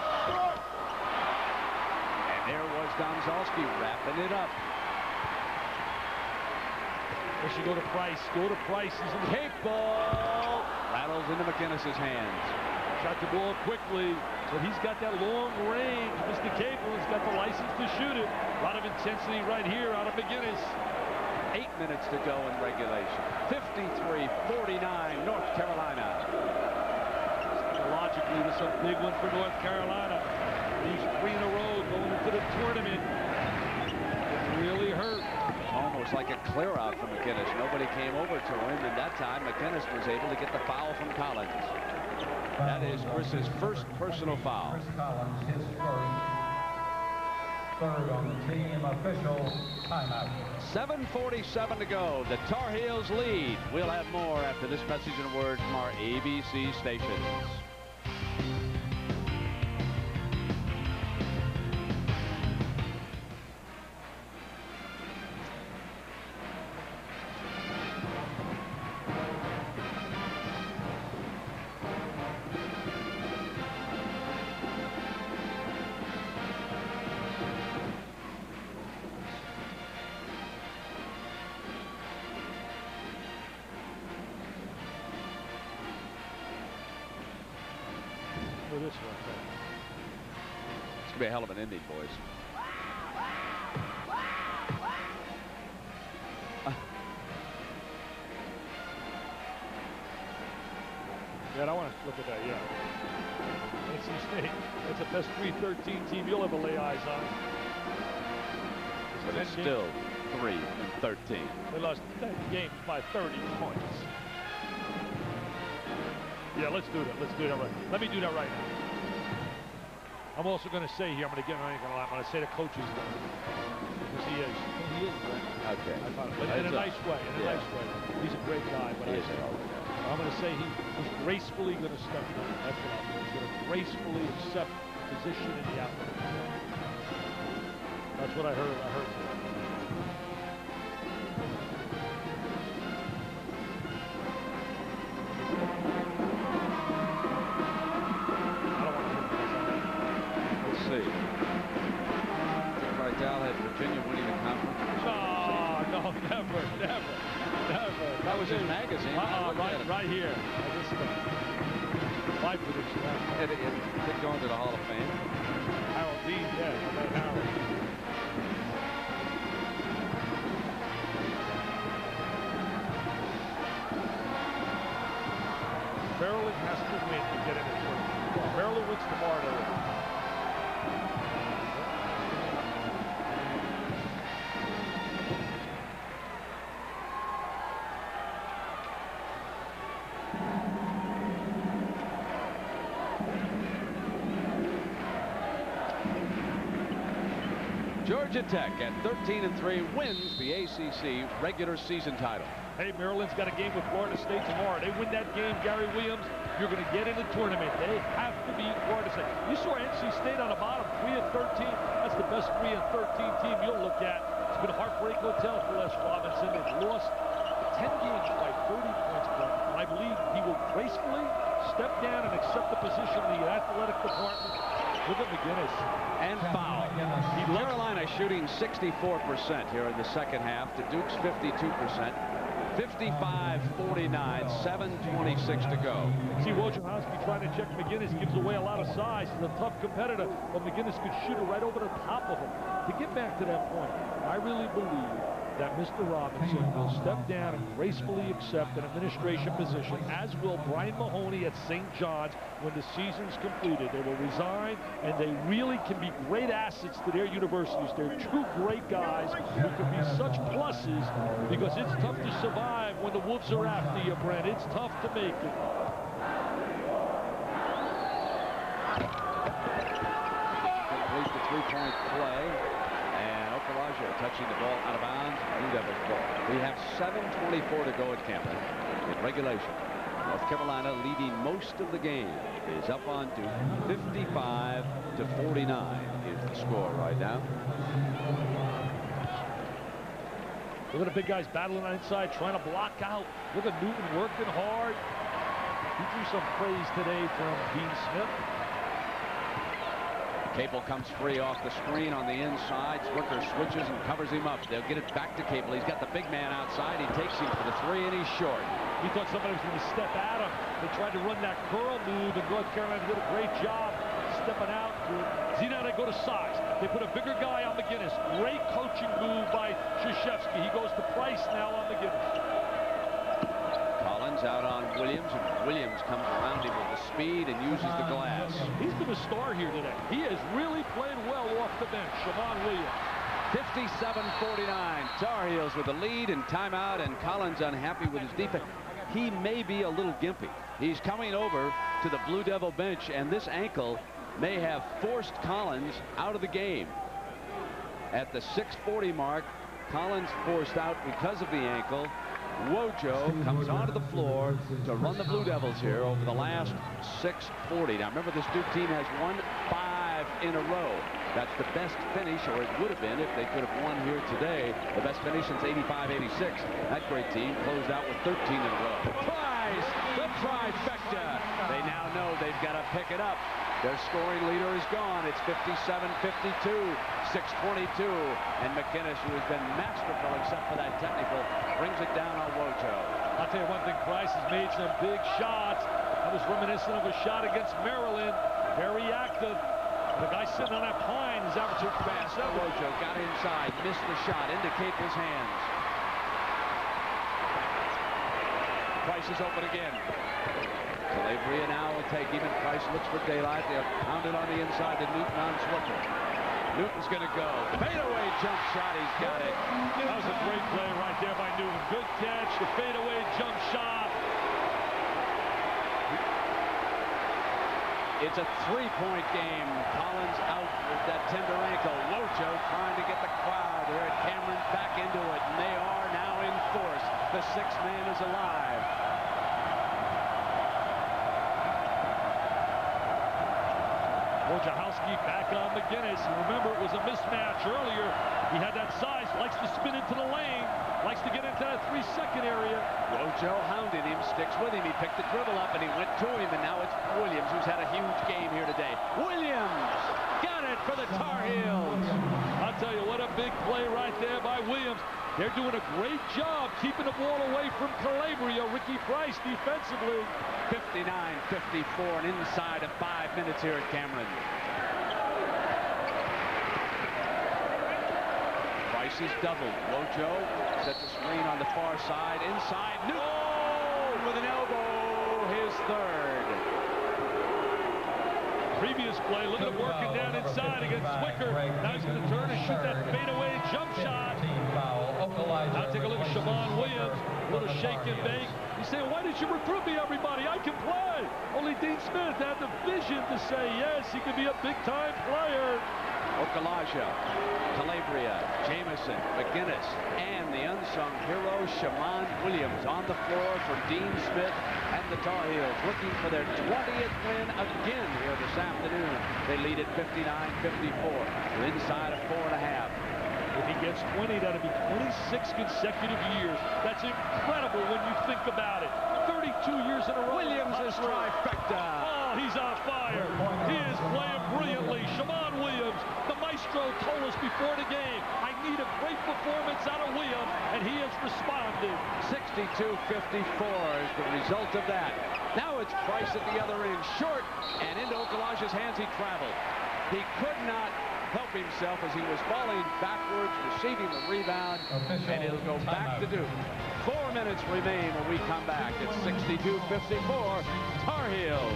And there was Domzalski wrapping it up. They should go to Price. Go to Price. He's in the Cape ball. Rattles into McGinnis's hands. Shot the ball quickly, but he's got that long range. Mister Capel has got the license to shoot it. A lot of intensity right here out of McGinnis. minutes to go in regulation. fifty-three forty-nine, North Carolina. Logically, this is a big one for North Carolina. These three in a row going into the tournament. It really hurt. Almost like a clear out from McInnes. Nobody came over to him, and that time McInnes was able to get the foul from Collins. That is Chris's first personal foul. Chris Collins, his first. Third on the team, official timeout. seven forty-seven to go. The Tar Heels lead. We'll have more after this message and a word from our A B C stations. This one. It's going to be a hell of an ending, boys. Uh. Yeah, I want to look at that, yeah. N C State, that's the best three thirteen team you'll ever lay eyes on. But it's still three and thirteen. They lost that game by thirty points. Yeah, let's do that. Let's do that right. Let me do that right now. I'm also going to say here, I'm going to get, I ain't going to lie, I'm going to say the coach is done. Because he is. He is, right? Okay. I thought, but in a nice way, in a yeah. nice way. He's a great guy, but he I, is I'm going to say he was gracefully going to step down. That's what I'm going to He's going to gracefully accept the position in the outlet. That's what I heard. I heard that. Virginia winning the conference? Oh, no, never, never, never. That was his magazine. Uh-uh, right, right here. My prediction. It, it, it going to the Hall of Fame. Harold Dean, yeah. Harold. Maryland has to win to get in the tournament. Maryland wins tomorrow night. Georgia Tech at thirteen and three wins the A C C regular season title. Hey, Maryland's got a game with Florida State tomorrow. They win that game, Gary Williams, you're going to get in the tournament. They have to beat Florida State. You saw N C State on the bottom, three and thirteen. That's the best three and thirteen team you'll look at. It's been a heartbreak hotel for Les Robinson. They've lost ten games by thirty points, but I believe he will gracefully step down and accept the position in the athletic department. Look at McInnes. And foul. Carolina shooting sixty-four percent here in the second half to Duke's fifty-two percent. fifty-five forty-nine, seven twenty-six to go. See, Wojciechowski trying to check McInnes, gives away a lot of size. He's a tough competitor, but McInnes could shoot it right over the top of him. To get back to that point, I really believe that Mister Robinson will step down and gracefully accept an administration position, as will Brian Mahoney at Saint John's when the season's completed. They will resign, and they really can be great assets to their universities. They're two great guys who can be such pluses, because it's tough to survive when the Wolves are after you, Brent. It's tough to make it. Complete the three-point play. Touching the ball out of bounds. Blue Devils ball. We have seven twenty-four to go at Campbell in regulation. North Carolina leading most of the game. Is up on Duke. fifty-five to forty-nine is the score right now. Look at the big guys battling inside, trying to block out. Look at Newton working hard. He drew some praise today from Dean Smith. Cable comes free off the screen on the inside. Swicker switches and covers him up. They'll get it back to Cable. He's got the big man outside. He takes him for the three, and he's short. He thought somebody was going to step at him. They tried to run that curl move, and North Carolina did a great job stepping out. Zidane, they go to size. They put a bigger guy on McGinnis. Great coaching move by Krzyzewski. He goes to Price now on McGinnis. Collins out on Williams, and Williams comes around him with the speed and uses the glass. He's been a star here today. He has really played well off the bench, Shammond Williams. fifty-seven forty-nine. Tar Heels with the lead and timeout, and Collins unhappy with his defense. He may be a little gimpy. He's coming over to the Blue Devil bench, and this ankle may have forced Collins out of the game. At the six forty mark, Collins forced out because of the ankle. Wojo comes onto the floor to run the Blue Devils here over the last six forty. Now remember, this Duke team has won five in a row. That's the best finish, or it would have been if they could have won here today. The best finish since eighty-five eighty-six. That great team closed out with thirteen in a row. Price, the trifecta. They now know they've got to pick it up. Their scoring leader is gone. It's fifty-seven fifty-two, six twenty-two. And McGinnis, who has been masterful except for that technical, brings it down on Wojo. I'll tell you one thing, Price has made some big shots. That was reminiscent of a shot against Maryland. Very active. The guy sitting on that pine is averaging fast. Wojo got inside, missed the shot, indicate his hands. Price is open again. Calabria now will take even. Price looks for daylight. They're pounded on the inside to Newton on Swicker. Newton's going to go. Fadeaway jump shot. He's got it. That was a great play right there by Newton. Good catch. The fadeaway jump shot. It's a three-point game. Collins out with that tender ankle. Wojo trying to get the crowd. They're at Cameron back into it, and they are now in force. The sixth man is alive. Wojciechowski back on McGinnis. Remember, it was a mismatch earlier. He had that size, likes to spin into the lane, likes to get into that three-second area. Wojo hounded him, sticks with him. He picked the dribble up, and he went to him, and now it's Williams, who's had a huge game here today. Williams got it for the Tar Heels. I'll tell you, what a big play right there by Williams. They're doing a great job keeping the ball away from Calabria. Ricky Price defensively. fifty-nine fifty-four, and inside of five minutes here at Cameron. Price is doubled. Wojo sets a screen on the far side. Inside, Newton oh! with an elbow, his third. Previous play, look at him working down inside against Swicker. Now he's going to turn and shoot that fadeaway jump shot. Now take a look at Shammond Williams. A little shake and bake. He's saying, why did you recruit me, everybody? I can play. Only Dean Smith had the vision to say, yes, he can be a big-time player. Okalaja, Calabria, Jamison, McGinnis, and the unsung hero, Shammond Williams, on the floor for Dean Smith and the Tar Heels, looking for their twentieth win again here this afternoon. They lead at fifty-nine fifty-four. We're inside of four and a half. If he gets twenty, that'll be twenty-six consecutive years. That's incredible when you think about it. thirty-two years in a row. Williams is trifecta. Oh, he's on fire. He is playing brilliantly. Shammond Williams, the maestro, told us before the game, I need a great performance out of Williams, and he has responded. sixty-two fifty-four is the result of that. Now it's Price at the other end, short, and into Okalaja's hands he traveled. He could not help himself as he was falling backwards, receiving the rebound, and it'll go back to Duke. Four minutes remain when we come back. It's sixty-two fifty-four, Tar Heels.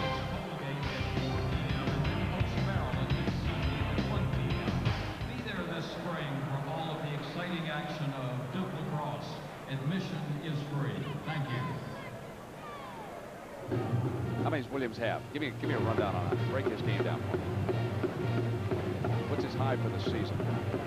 Be there this spring for all of the exciting action of Duke lacrosse. Admission is free. Thank you. How many does Williams have? Give me, give me a rundown on that. Break his game down for me. What's his high for the season?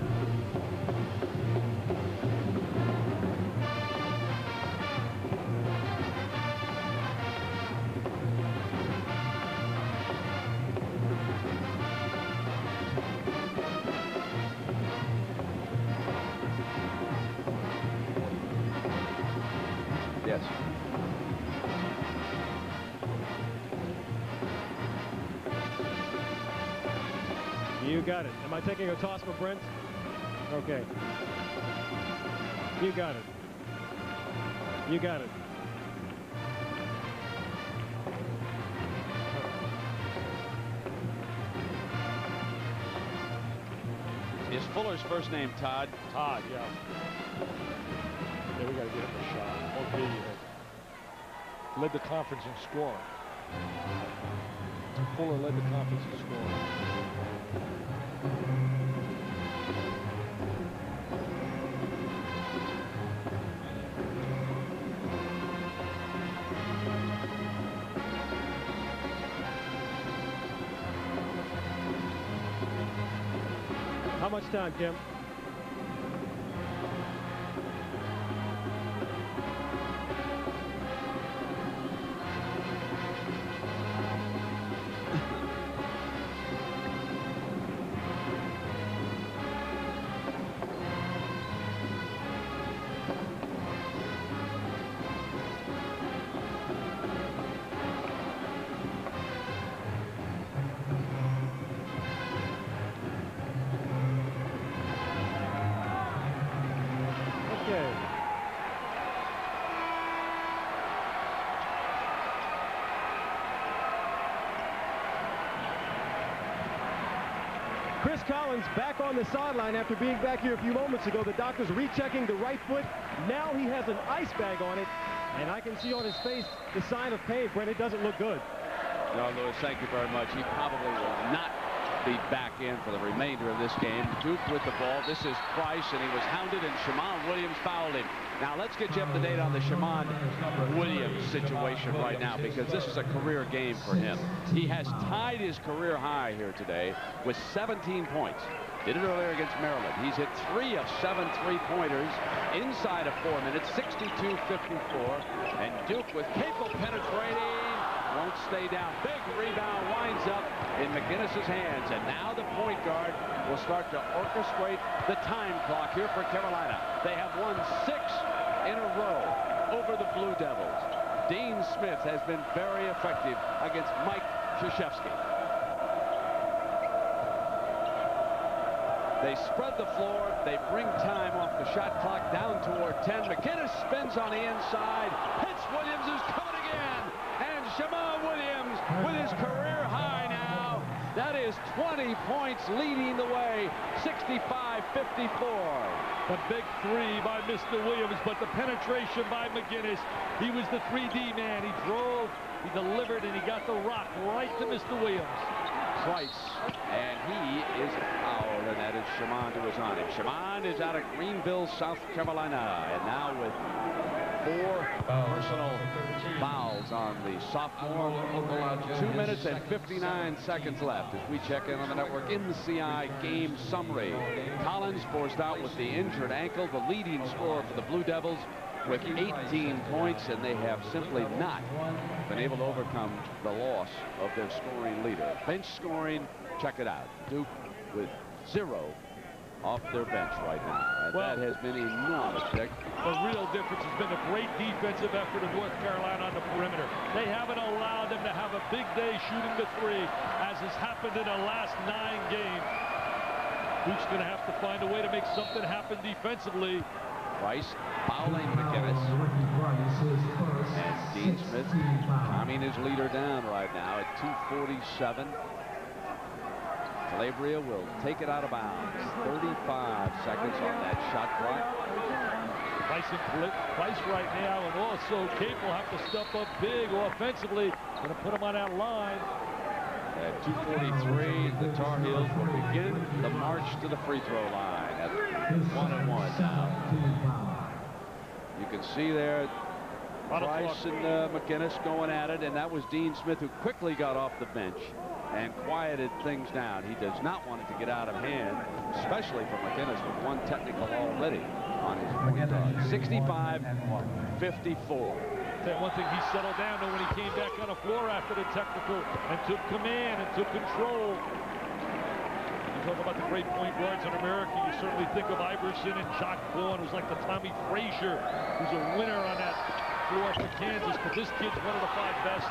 Yes. You got it. Am I taking a toss for Brent? Okay. You got it. You got it. Is Fuller's first name Todd? Todd, yeah. Yeah, we got to get him a shot. Okay, you led the conference in scoring. Fuller led the conference in scoring. How much time, Kim? Chris Collins back on the sideline after being back here a few moments ago. The doctor's rechecking the right foot. Now he has an ice bag on it, and I can see on his face the sign of pain. Brent, it doesn't look good. No, Lewis, thank you very much. He probably will not be back in for the remainder of this game. Duke with the ball. This is Price, and he was hounded, and Shammond Williams fouled him. Now, let's get you up to date on the Shammond Williams situation right now, because this is a career game for him. He has tied his career high here today with seventeen points. Did it earlier against Maryland. He's hit three of seven three-pointers inside of four minutes, sixty-two fifty-four. And Duke with Capel penetrating. Won't stay down. Big rebound winds up in McInnes's hands. And now the point guard will start to orchestrate the time clock here for Carolina. They have won six in a row over the Blue Devils. Dean Smith has been very effective against Mike Krzyzewski. They spread the floor. They bring time off the shot clock down toward ten. McInnes spins on the inside. Hits Williams, who's coming again. And Shammond Williams with his career high now. That is twenty points leading the way, sixty-five fifty-four. The big three by Mister Williams, but the penetration by McInnes. He was the three D man. He drove, he delivered, and he got the rock right to Mister Williams. Price, and he is fouled, and that is Shammond who is on him. Shammond is out of Greenville, South Carolina, and now with four personal fouls on the sophomore. Two minutes and fifty-nine seconds left as we check in on the network M C I game summary. Collins forced out with the injured ankle, the leading scorer for the Blue Devils with eighteen points, and they have simply not been able to overcome the loss of their scoring leader. Bench scoring, check it out. Duke with zero off their bench right now. And well, that has been enormous, Dick. The real difference has been a great defensive effort of North Carolina on the perimeter. They haven't allowed them to have a big day shooting the three, as has happened in the last nine games. Duke's going to have to find a way to make something happen defensively. Price fouling McInnes. And Dean Smith calming his leader down right now at two forty-seven. Calabria will take it out of bounds. thirty-five seconds on that shot clock. Price and Price right now, and also Capel have to step up big offensively. Going to put him on that line. At two forty-three, the Tar Heels will begin the march to the free throw line at one and one now. You can see there Price and uh, McInnes going at it, and that was Dean Smith who quickly got off the bench and quieted things down. He does not want it to get out of hand, especially for McInnes with one technical already on his point guard. sixty-five fifty-four. One thing, he settled down when he came back on the floor after the technical and took command and took control. You talk about the great point guards in America, you certainly think of Iverson and Jock Vaughn, who's like the Tommy Frazier, who's a winner on that floor for Kansas, but this kid's one of the five best.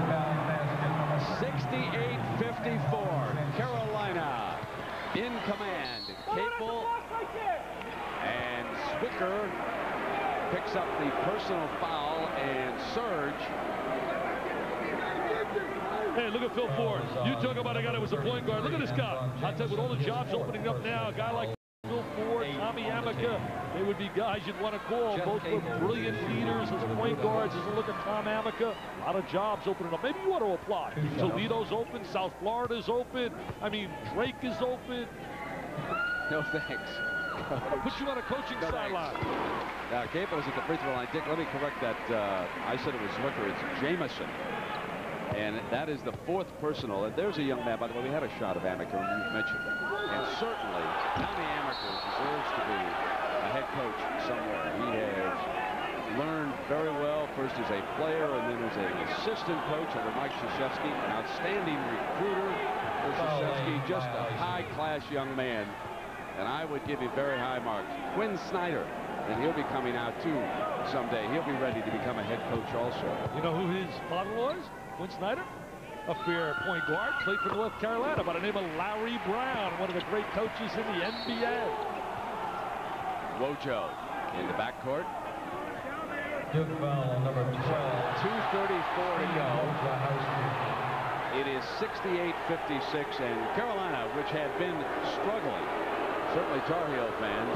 sixty-eight fifty-four, Carolina in command. Capel and Zwicker picks up the personal foul, and Surge Hey, look at Phil Ford. You talk about a guy that was a point guard. Look at this guy. I'll tell you, with all the jobs opening up now, a guy like Phil Ford, Tommy Amica, they would be guys you'd want to call. Both were brilliant leaders as point guards. As a look at Tom Amica, a lot of jobs opening up. Maybe you want to apply. Toledo's open. South Florida's open. I mean, Drake is open. No thanks. Put you on a coaching no, sideline. Now, Capel's at the free throw line. Dick, let me correct that. Uh, I said it was Zwicker. It's Jamison. And that is the fourth personal. And there's a young man, by the way, we had a shot of Amica, and you mentioned it. And certainly, Tommy Amica deserves to be a head coach somewhere. He has learned very well, first as a player and then as an assistant coach under Mike Krzyzewski, an outstanding recruiter for Krzyzewski, just a high-class young man. And I would give him very high marks. Quinn Snyder, and he'll be coming out too someday. He'll be ready to become a head coach also. You know who his father was? Quinn Snyder? A fair point guard, played for North Carolina by the name of Larry Brown, one of the great coaches in the N B A. Wojo in the backcourt. Duke foul number twelve. two thirty-four to go. It is sixty-eight fifty-six, and Carolina, which had been struggling, certainly Tar Heel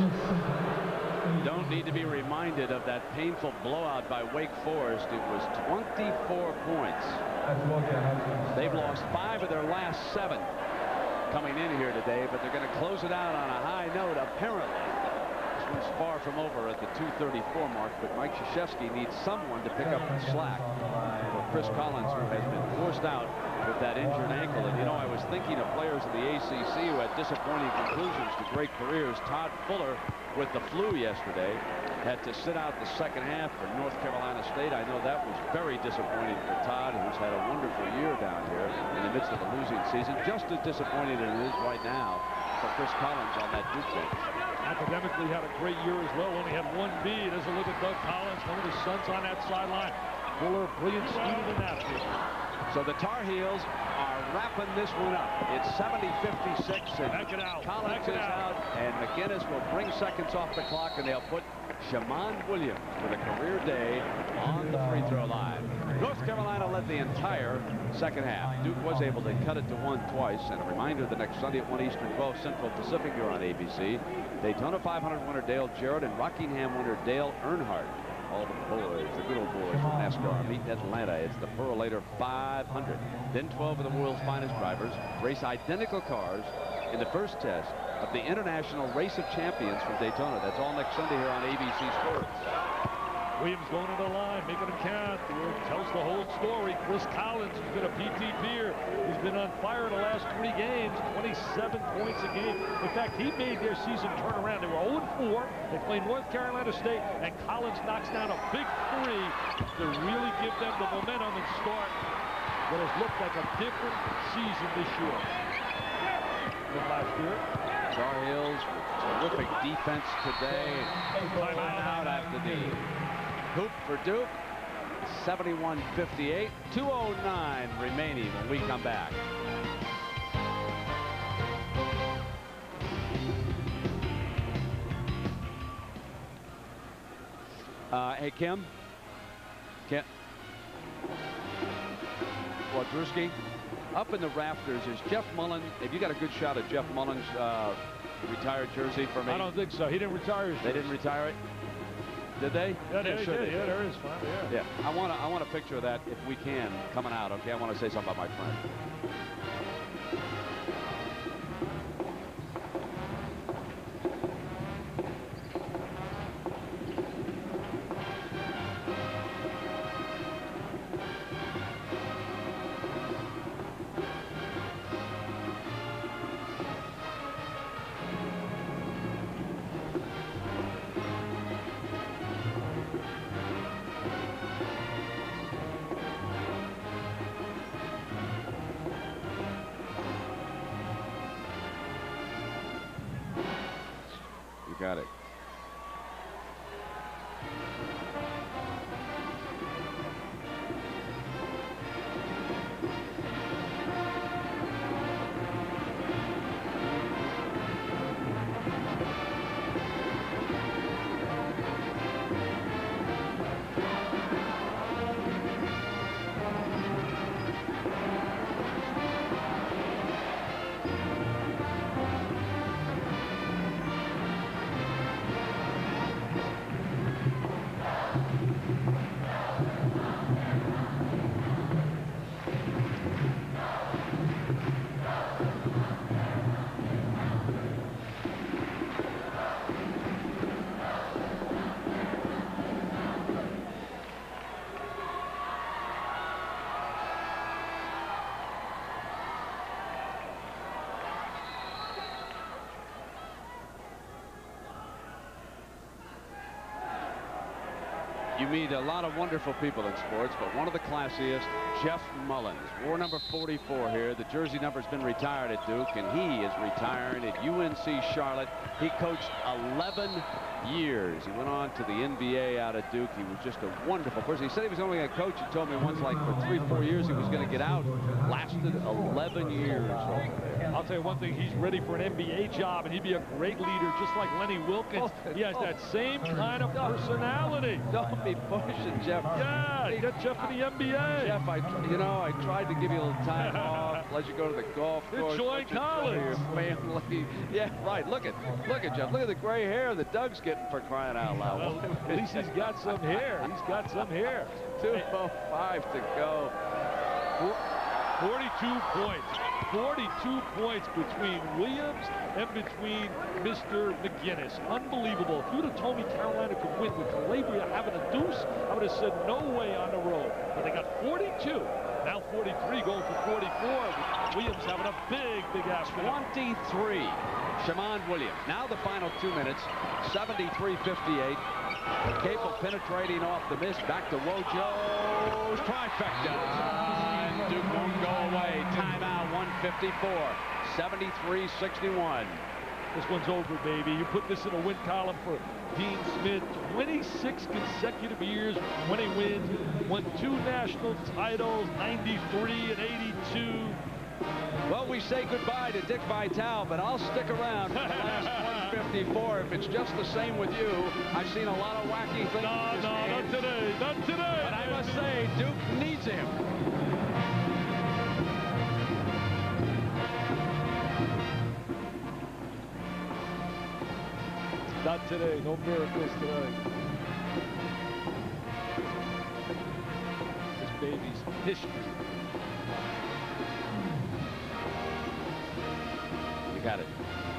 fans, don't need to be reminded of that painful blowout by Wake Forest. It was twenty-four points. They've lost five of their last seven coming in here today, but they're going to close it out on a high note, apparently. This one's far from over at the two thirty-four mark, but Mike Krzyzewski needs someone to pick up the slack for Chris Collins, who has been forced out with that injured ankle. And you know, I was thinking of players in the A C C who had disappointing conclusions to great careers. Todd Fuller, with the flu yesterday, had to sit out the second half for North Carolina State. I know that was very disappointing for Todd, who's had a wonderful year down here in the midst of a losing season. Just as disappointing as it is right now for Chris Collins on that Duke bench. Academically had a great year as well. Only had one B. There's a look at Doug Collins, one of his sons on that sideline. Fuller, brilliant student and athlete. So the Tar Heels are wrapping this one up. It's seventy fifty-six, and Back it out. Collins Back it is out. out, and McGinnis will bring seconds off the clock, and they'll put Shammond Williams with a career day on the free throw line. North Carolina led the entire second half. Duke was able to cut it to one twice, and a reminder the next Sunday at one Eastern, twelve Central Pacific here on A B C. Daytona five hundred winner Dale Jarrett and Rockingham winner Dale Earnhardt. All the boys, the good old boys from NASCAR meet in Atlanta. It's the Pearl Later five hundred. Then twelve of the world's finest drivers race identical cars in the first test of the International Race of Champions from Daytona. That's all next Sunday here on A B C Sports. Williams going to the line, making them count. Tells the whole story. Chris Collins, who's been a P T peer, he's been on fire in the last three games, twenty-seven points a game. In fact, he made their season turn around. They were oh and four. They played North Carolina State, and Collins knocks down a big three to really give them the momentum and start what has looked like a different season this year than last year. Tar Heels, terrific defense today. Timeout after the hoop for Duke. seventy-one fifty-eight. two oh nine remaining when we come back. Uh, hey, Kim. Kim. Wojcicki. Up in the rafters is Jeff Mullen. Have you got a good shot of Jeff Mullen's uh, retired jersey for me? I don't think so. He didn't retire his jersey. They didn't retire it? Did they? Yeah, they, sure did. they Yeah, did. there is fun. Yeah. Yeah. I want to. I want a picture of that if we can coming out. Okay. I want to say something about my friend. Got it. You meet a lot of wonderful people in sports, but one of the classiest, Jeff Mullins, wore number forty-four here. The jersey number's been retired at Duke, and he is retiring at U N C Charlotte. He coached eleven years. He went on to the N B A out of Duke. He was just a wonderful person. He said he was only going to coach. He told me once, like for three, four years, he was going to get out. Lasted eleven years. I'll tell you one thing, he's ready for an N B A job, and he'd be a great leader, just like Lenny Wilkins. He has that same kind of personality. Don't be pushing Jeff. Yeah, get Jeff in the N B A. Jeff, I, you know, I tried to give you a little time off, let you go to the golf course. Enjoy college. Your family. Yeah, right. Look at, look at Jeff. Look at the gray hair that Doug's getting, for crying out loud. Well, at least he's got some hair. He's got some hair. two oh five to go. forty-two points. forty-two points between Williams and between Mister McGinnis. Unbelievable. If you'd have told me Carolina could win with Calabria having a deuce, I would have said no way on the road. But they got forty-two. Now forty-three going for forty-four. Williams having a big, big afternoon. twenty-three. Shamon Williams. Now the final two minutes. seventy-three fifty-eight. Capel penetrating off the miss. Back to Wojo's trifecta. And Duke won't go away. Timeout, one fifty-four. seventy-three sixty-one. This one's over, baby. You put this in a win column for Dean Smith. twenty-six consecutive years when he wins. Won two national titles, ninety-three and eighty-two. Well, we say goodbye to Dick Vitale, but I'll stick around for the last one fifty-four. If it's just the same with you, I've seen a lot of wacky things. No, no, game. not today, not today. But I must say, Duke needs him. Not today. No miracles today. This baby's history. You got it.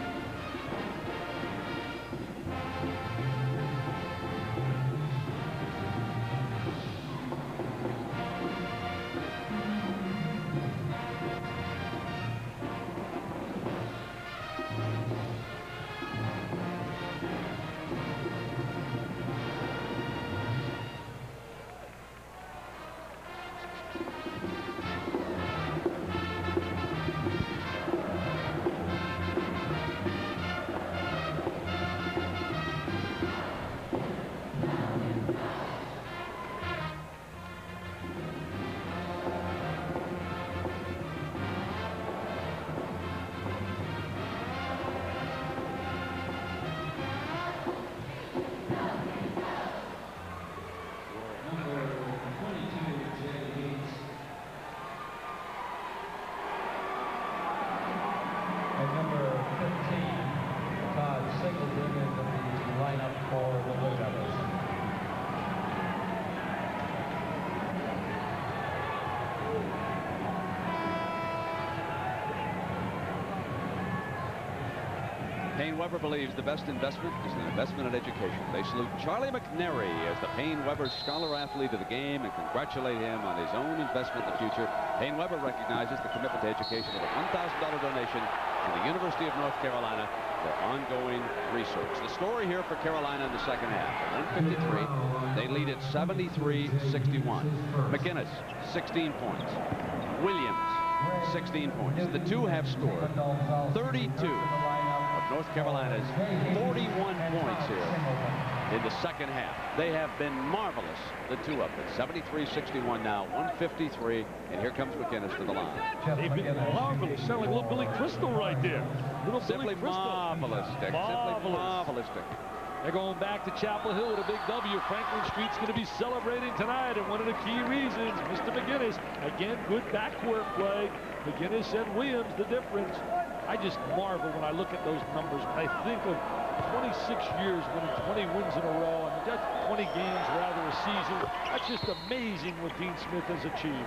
Payne-Weber believes the best investment is the investment in education. They salute Charlie McNary as the Payne-Weber Scholar Athlete of the game and congratulate him on his own investment in the future. Payne-Weber recognizes the commitment to education with a one thousand dollar donation to the University of North Carolina for ongoing research. The story here for Carolina in the second half. At one fifty-three, they lead at seventy-three sixty-one. McGinnis, sixteen points. Williams, sixteen points. The two have scored thirty-two. North Carolina's forty-one points here in the second half. They have been marvelous, the two of them. seventy-three sixty-one now, one fifty-three, and here comes McGinnis to the line. They've been marvelous. Sound like little Billy Crystal right there. Little Simply Billy Crystal. marvelous, Dick. Marvelous. Simply marvelous, Dick. They're going back to Chapel Hill with a big W. Franklin Street's going to be celebrating tonight, and one of the key reasons, Mister McGinnis, again, good backcourt play. McGinnis and Williams, the difference. I just marvel when I look at those numbers. When I think of twenty-six years winning twenty wins in a row, I mean, that's twenty games rather a season. That's just amazing what Dean Smith has achieved.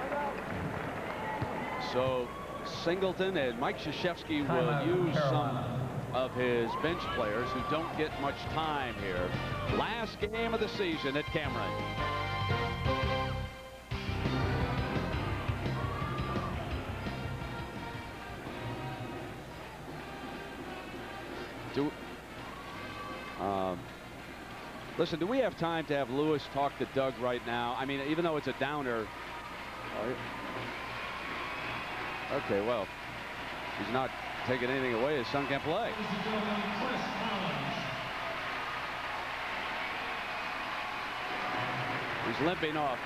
So Singleton and Mike Krzyzewski will use some of his bench players who don't get much time here. Last game of the season at Cameron. Do, um, Listen, do we have time to have Lewis talk to Doug right now? I mean, even though it's a downer. Okay, well, he's not taking anything away. His son can play. He's limping off.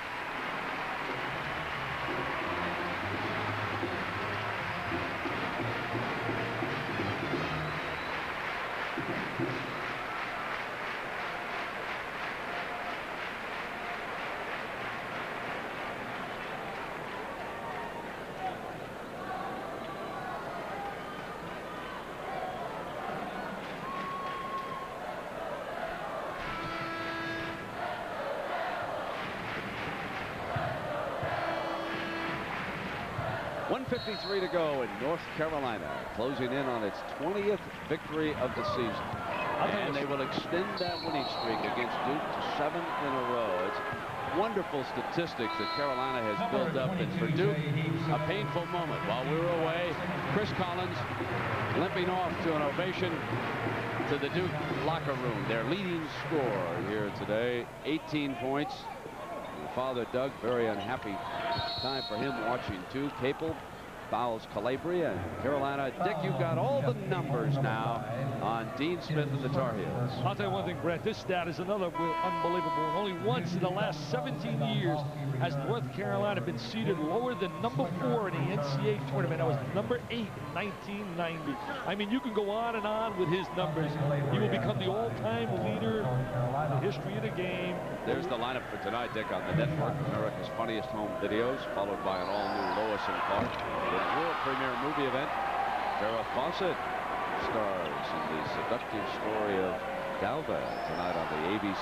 one fifty-three to go in North Carolina, closing in on its twentieth victory of the season. And they will extend that winning streak against Duke to seven in a row. It's wonderful statistics that Carolina has built up. And for Duke, a painful moment. While we were away, Chris Collins limping off to an ovation to the Duke locker room. Their leading scorer here today, eighteen points. Father Doug, very unhappy time for him watching too. Capel fouls Calabria and Carolina. Dick, you've got all the numbers now on Dean Smith and the Tar Heels. I'll tell you one thing, Brett. This stat is another unbelievable one. Only once in the last seventeen years has North Carolina been seeded lower than number four in the N C A A tournament. That was number eight in nineteen ninety. I mean, you can go on and on with his numbers. He will become the all-time leader in the history of the game. There's the lineup for tonight, Dick, on the network. America's Funniest Home Videos, followed by an all-new Lois and Clark. The world premiere movie event. Farrah Fawcett stars in the seductive story of Galva tonight on the A B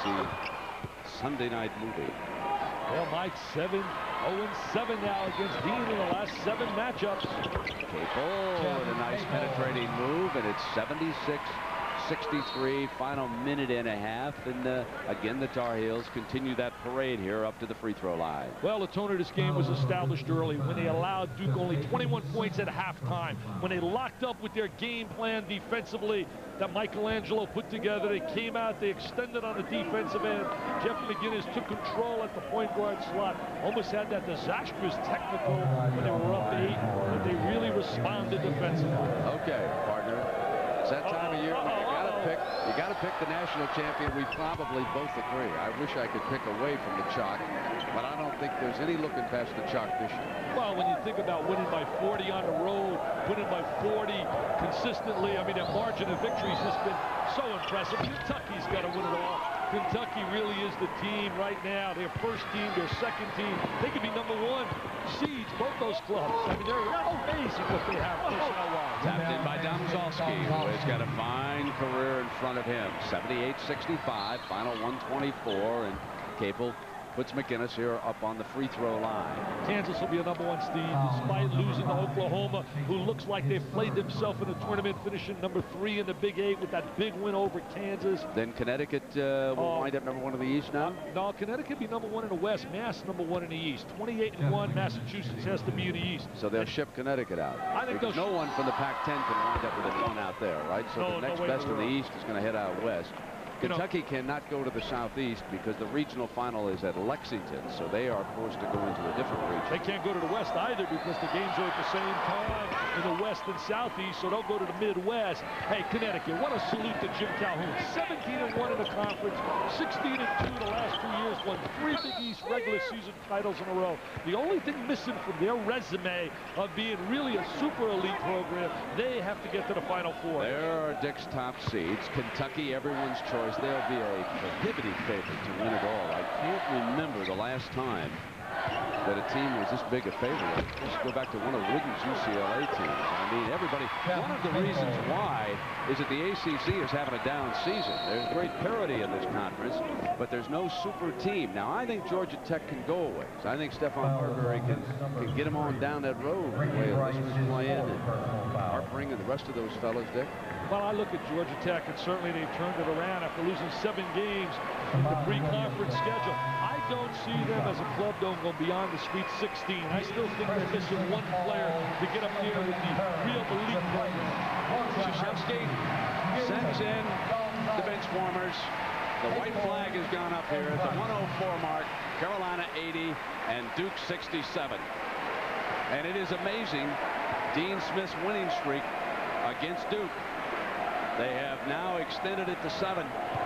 C Sunday night movie. Well, Mike, seven oh seven now against Dean in the last seven matchups. Capel with a nice penetrating move, and it's seventy-six sixty-three, final minute and a half, and uh, again the Tar Heels continue that parade here up to the free throw line. Well, the tone of this game was established early when they allowed Duke only twenty-one points at halftime. When they locked up with their game plan defensively that Michelangelo put together, they came out, they extended on the defensive end. Jeff McGinnis took control at the point guard slot, almost had that disastrous technical when they were up eight, but they really responded defensively. Okay, partner. It's that time of year when you gotta pick, you gotta pick the national champion. We probably both agree. I wish I could pick away from the chalk, but I don't think there's any looking past the chalk this year. Well, when you think about winning by forty on the road, winning by forty consistently, I mean, that margin of victory has just been so impressive. Kentucky's got to win it all. Kentucky really is the team right now. Their first team, their second team. They could be number one seeds, both those clubs. I mean, they're amazing what they have personnel-wise. Tapped in by Domzalski, who has got a fine career in front of him. seventy-eight sixty-five, final one twenty-four, and Capel puts McGinnis here up on the free throw line. Kansas will be a number one seed despite losing to Oklahoma, who looks like they've played themselves in the tournament, finishing number three in the Big Eight with that big win over Kansas. Then Connecticut uh, will uh, wind up number one in the East now? No, Connecticut be number one in the West. Mass number one in the East. twenty-eight and one, Massachusetts has to be in the East. So they'll ship Connecticut out. I think because no one from the Pac ten can wind up with a one out there, right? So no, the next no best in the East is going to head out west. Kentucky you know, cannot go to the Southeast because the regional final is at Lexington, so they are forced to go into a different region. They can't go to the West either because the games are at the same time in the West and Southeast, so they'll go to the Midwest. Hey, Connecticut, what a salute to Jim Calhoun. seventeen and one in the conference, sixteen and two the last two years, won three Big East regular season titles in a row. The only thing missing from their resume of being really a super elite program, they have to get to the Final Four. There are Dick's top seeds. Kentucky, everyone's choice. They'll be a prohibitive favorite to win it all. I can't remember the last time that a team was this big a favorite. Let's go back to one of Wooden's U C L A teams. I mean, everybody, one of the reasons why is that the A C C is having a down season. There's great parity in this conference, but there's no super team. Now, I think Georgia Tech can go away. So I think Stephon Marbury can, can get them on down that road the way this was playing. And Harpering and the rest of those fellas, Dick. Well, I look at Georgia Tech, and certainly they've turned it around after losing seven games in the pre-conference schedule. I don't see them as a club don't go beyond the Sweet sixteen. I still think they're missing one player to get up there with the real elite program. Krzyzewski sends in the bench warmers. The white flag has gone up here at the one oh four mark. Carolina eighty and Duke sixty-seven. And it is amazing, Dean Smith's winning streak against Duke. They have now extended it to seven.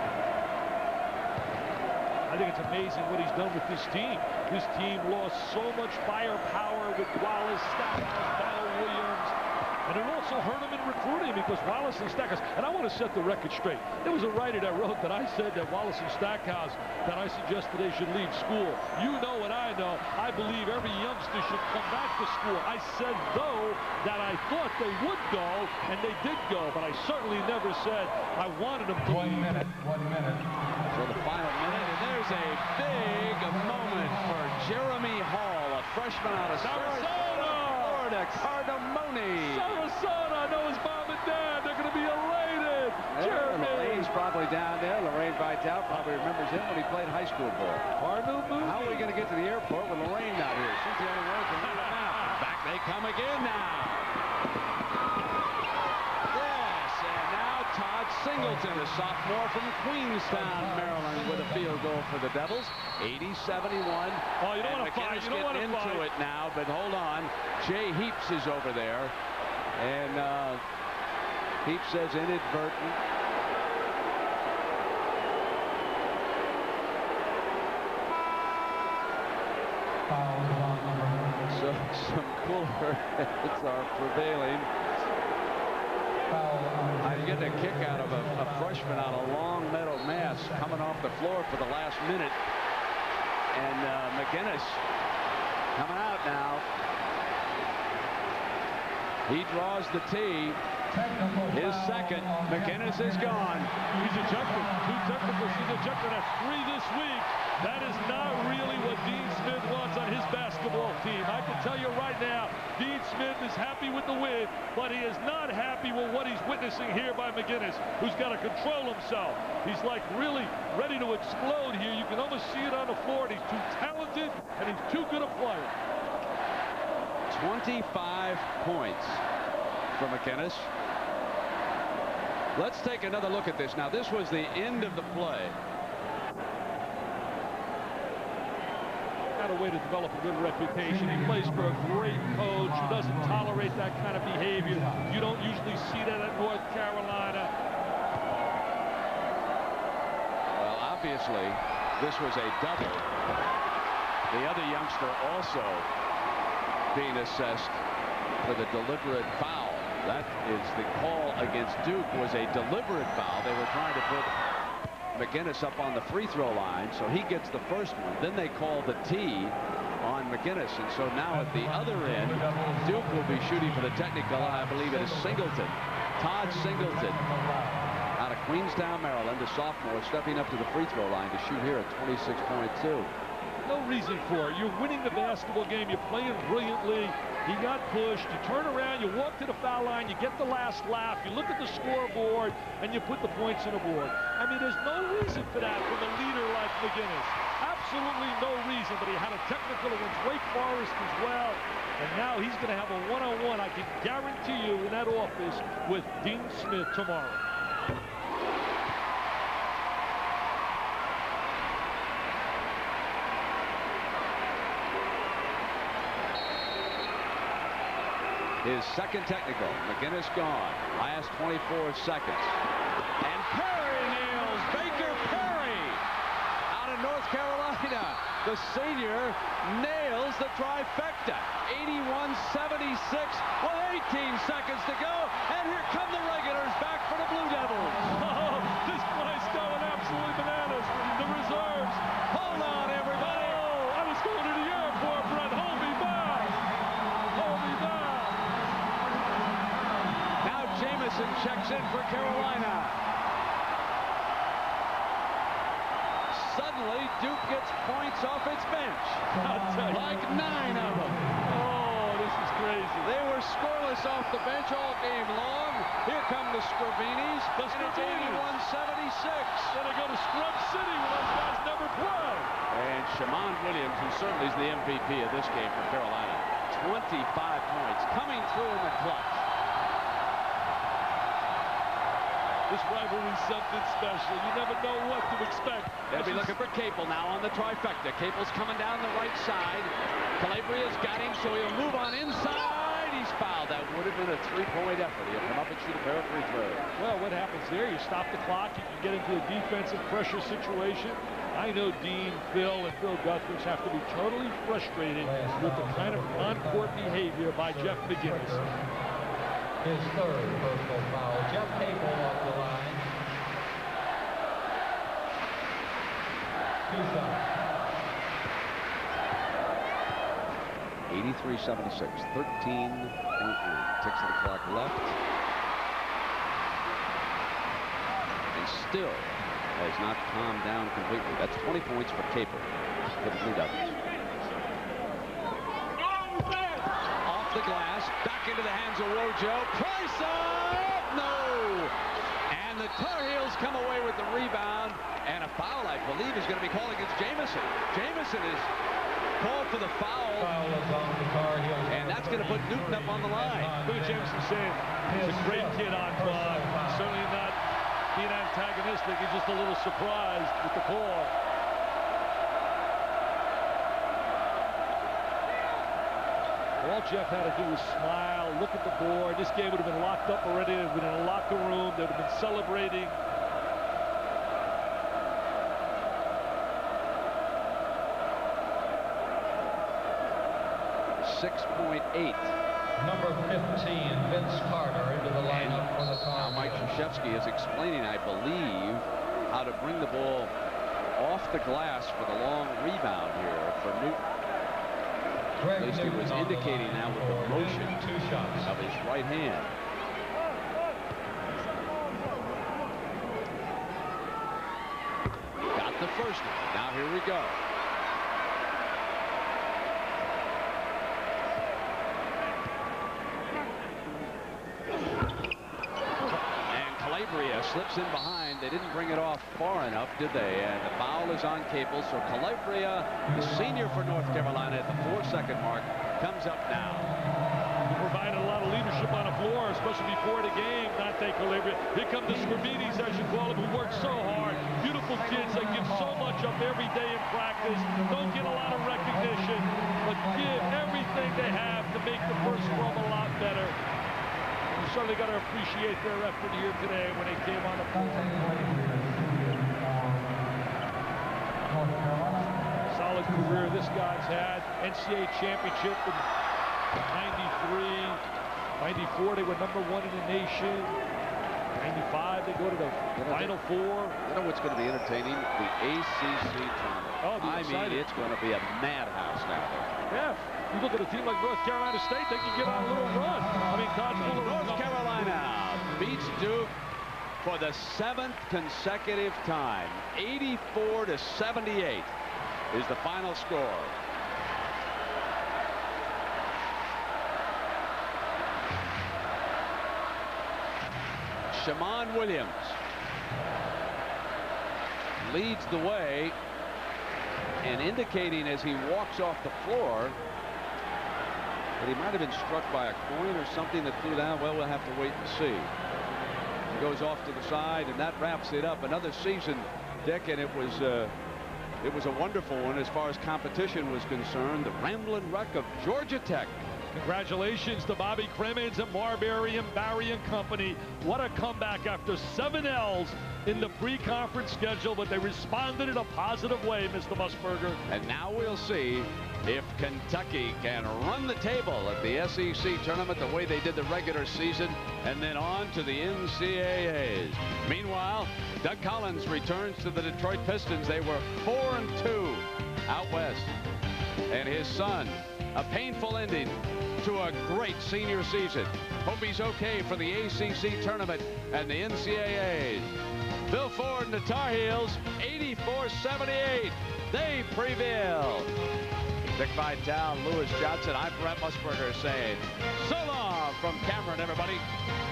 I think it's amazing what he's done with this team. This team lost so much firepower with Wallace, Stackhouse, Donald Williams. And it also hurt him in recruiting because Wallace and Stackhouse, and I want to set the record straight. There was a writer that wrote that I said that Wallace and Stackhouse, that I suggested they should leave school. You know what I know. I believe every youngster should come back to school. I said, though, that I thought they would go, and they did go, but I certainly never said I wanted them to One leave. minute, one minute. So the final minute, and there's a big moment for Jeremy Hall, a freshman out of Sarasota! Florida, Cardamone. Sarasota knows mom and dad. They're going to be elated. Yeah, Jeremy. Lorraine's probably down there. Lorraine Vitale probably remembers him when he played high school ball. Cardinal Mooney. How are we going to get to the airport with Lorraine not here? She's the only one who can leave it now. Back they come again now. Yes, and now Todd Singleton, a sophomore from Queenstown, Maryland, with a field goal for the Devils. eighty seventy-one. Oh, you don't want to fight. You don't want to into fight. it now, but hold on. Jay Heaps is over there, and uh, Heaps says inadvertent. Foul on number one. So some cooler heads are prevailing. Foul on I'm getting a kick out of a, a freshman on a long metal mass coming off the floor for the last minute. And uh, McGinnis coming out now. He draws the tee. technical His foul second. on McGinnis is gone. He's ejected. Two technicals. He's ejected at three this week. That is not really what Dean Smith wants on his basketball team. I can tell you right now, Dean Smith is happy with the win, but he is not happy with what he's witnessing here by McGinnis, who's got to control himself. He's like really ready to explode here. You can almost see it on the floor. And he's too talented and he's too good a player. twenty-five points for McGinnis. Let's take another look at this. Now, this was the end of the play. Got a way to develop a good reputation. He plays for a great coach who doesn't tolerate that kind of behavior. You don't usually see that at North Carolina. Well, obviously, this was a double. The other youngster also being assessed for the deliberate foul. That is the call against Duke, was a deliberate foul. They were trying to put McGinnis up on the free throw line, so he gets the first one. Then they call the tee on McGinnis, and so now at the other end, Duke will be shooting for the technical, and I believe it is Singleton. Todd Singleton out of Queenstown, Maryland, a sophomore, stepping up to the free throw line to shoot here at twenty-six point two. No reason for it. You're winning the basketball game. You're playing brilliantly. He got pushed. You turn around, you walk to the foul line, you get the last laugh, you look at the scoreboard, and you put the points on the board. I mean, there's no reason for that from a leader like McGinnis. Absolutely no reason, but he had a technical against Wake Forest as well, and now he's going to have a one-on-one, I can guarantee you, in that office with Dean Smith tomorrow. His second technical. McGinnis gone. Last twenty-four seconds. And Perry nails Baker Perry out of North Carolina. The senior nails the trifecta. eighty-one seventy-six with eighteen seconds to go. And here come the regulars back for the Blue Devils. Oh, this place going absolutely bananas. The reserves. Hold on, everybody. Oh, I was going to the airport, Brett. Hold me back. Hold me back. Jamison checks in for Carolina. Suddenly, Duke gets points off its bench. Like nine of them. Oh, this is crazy. They were scoreless off the bench all game long. Here come the Scrivinis. The and it's eighty-one seventy-six. Then they go to Scrub City where those guys never play. And Shamon Williams, who certainly is the M V P of this game for Carolina. twenty-five points coming through in the clutch. This rivalry's something special. You never know what to expect. They'll be looking for Capel now on the trifecta. Capel's coming down the right side. Calabria's got him, so he'll move on inside. He's fouled. That would have been a three-point effort. He'll come up and shoot a pair of free throws. Well, what happens there? You stop the clock. You can get into a defensive pressure situation. I know Dean, Phil, and Phil Guthridge have to be totally frustrated with the kind of on-court behavior by Jeff McGinnis. His third personal foul. Jeff Capel off the line. Two shots. eighty-three seventy-six, thirteen point one. Ticks of the clock left. And still has not calmed down completely. That's twenty points for Capel for the Blue Devils. Off the glass, back into the hands of Wojo. Price up! No! And the Tar Heels come away with the rebound. And a foul, I believe, is going to be called against Jamison. Jamison is called for the foul. Foul is on the Tar Heels. And that's going to put Newton up on the line. Look at Jamison saying, he's a great kid on Claude. Certainly not being antagonistic. He's just a little surprised with the call. All Jeff had to do was smile, look at the board. This game would have been locked up already. It would have been in a locker room. They would have been celebrating. six point eight. Number fifteen, Vince Carter, into the lineup for the Tar Now Mike Krzyzewski is explaining, I believe, how to bring the ball off the glass for the long rebound here for Newton. At least he was indicating now with the motion of his right hand. Got the first one. Now here we go. Slips in behind. They didn't bring it off far enough, did they? And the foul is on Capel. So Calabria, the senior for North Carolina at the four-second mark, comes up now. He provided a lot of leadership on the floor, especially before the game. Dante Calabria. Here come the Scribinis, as you call them, who work so hard. Beautiful kids. They give so much up every day in practice. Don't get a lot of recognition, but give everything they have to make the first scrum a lot better. You certainly got to appreciate their effort here today when they came on the floor. Solid career this guy's had. N C A A championship in ninety-three. ninety-four, they were number one in the nation. ninety-five, they go to the Final Four. You know what's going to be entertaining? The A C C tournament. Oh, I mean, it's going to be a madhouse now. Yeah. You look at a team like North Carolina State, they can get on a little run. I mean, Todd Fuller. North Carolina beats Duke for the seventh consecutive time. eighty-four to seventy-eight is the final score. Shammond Williams leads the way and indicating as he walks off the floor that he might have been struck by a coin or something that flew down. Well, we'll have to wait and see. He goes off to the side, and that wraps it up. Another season, Dick, and it was uh, it was a wonderful one as far as competition was concerned. The Ramblin' Wreck of Georgia Tech. Congratulations to Bobby Cremins and Marbury and Barry and company. What a comeback after seven L's in the pre-conference schedule, but they responded in a positive way, Mister Musburger. And now we'll see if Kentucky can run the table at the S E C tournament the way they did the regular season, and then on to the N C A As. Meanwhile, Doug Collins returns to the Detroit Pistons. They were four and two out west. And his son, a painful ending to a great senior season. Hope he's okay for the A C C tournament and the N C A As. Bill Ford and the Tar Heels, eighty-four seventy-eight. They prevail. Dick Vitale, Lewis Johnson, I'm Brent Musburger saying so long from Cameron, everybody.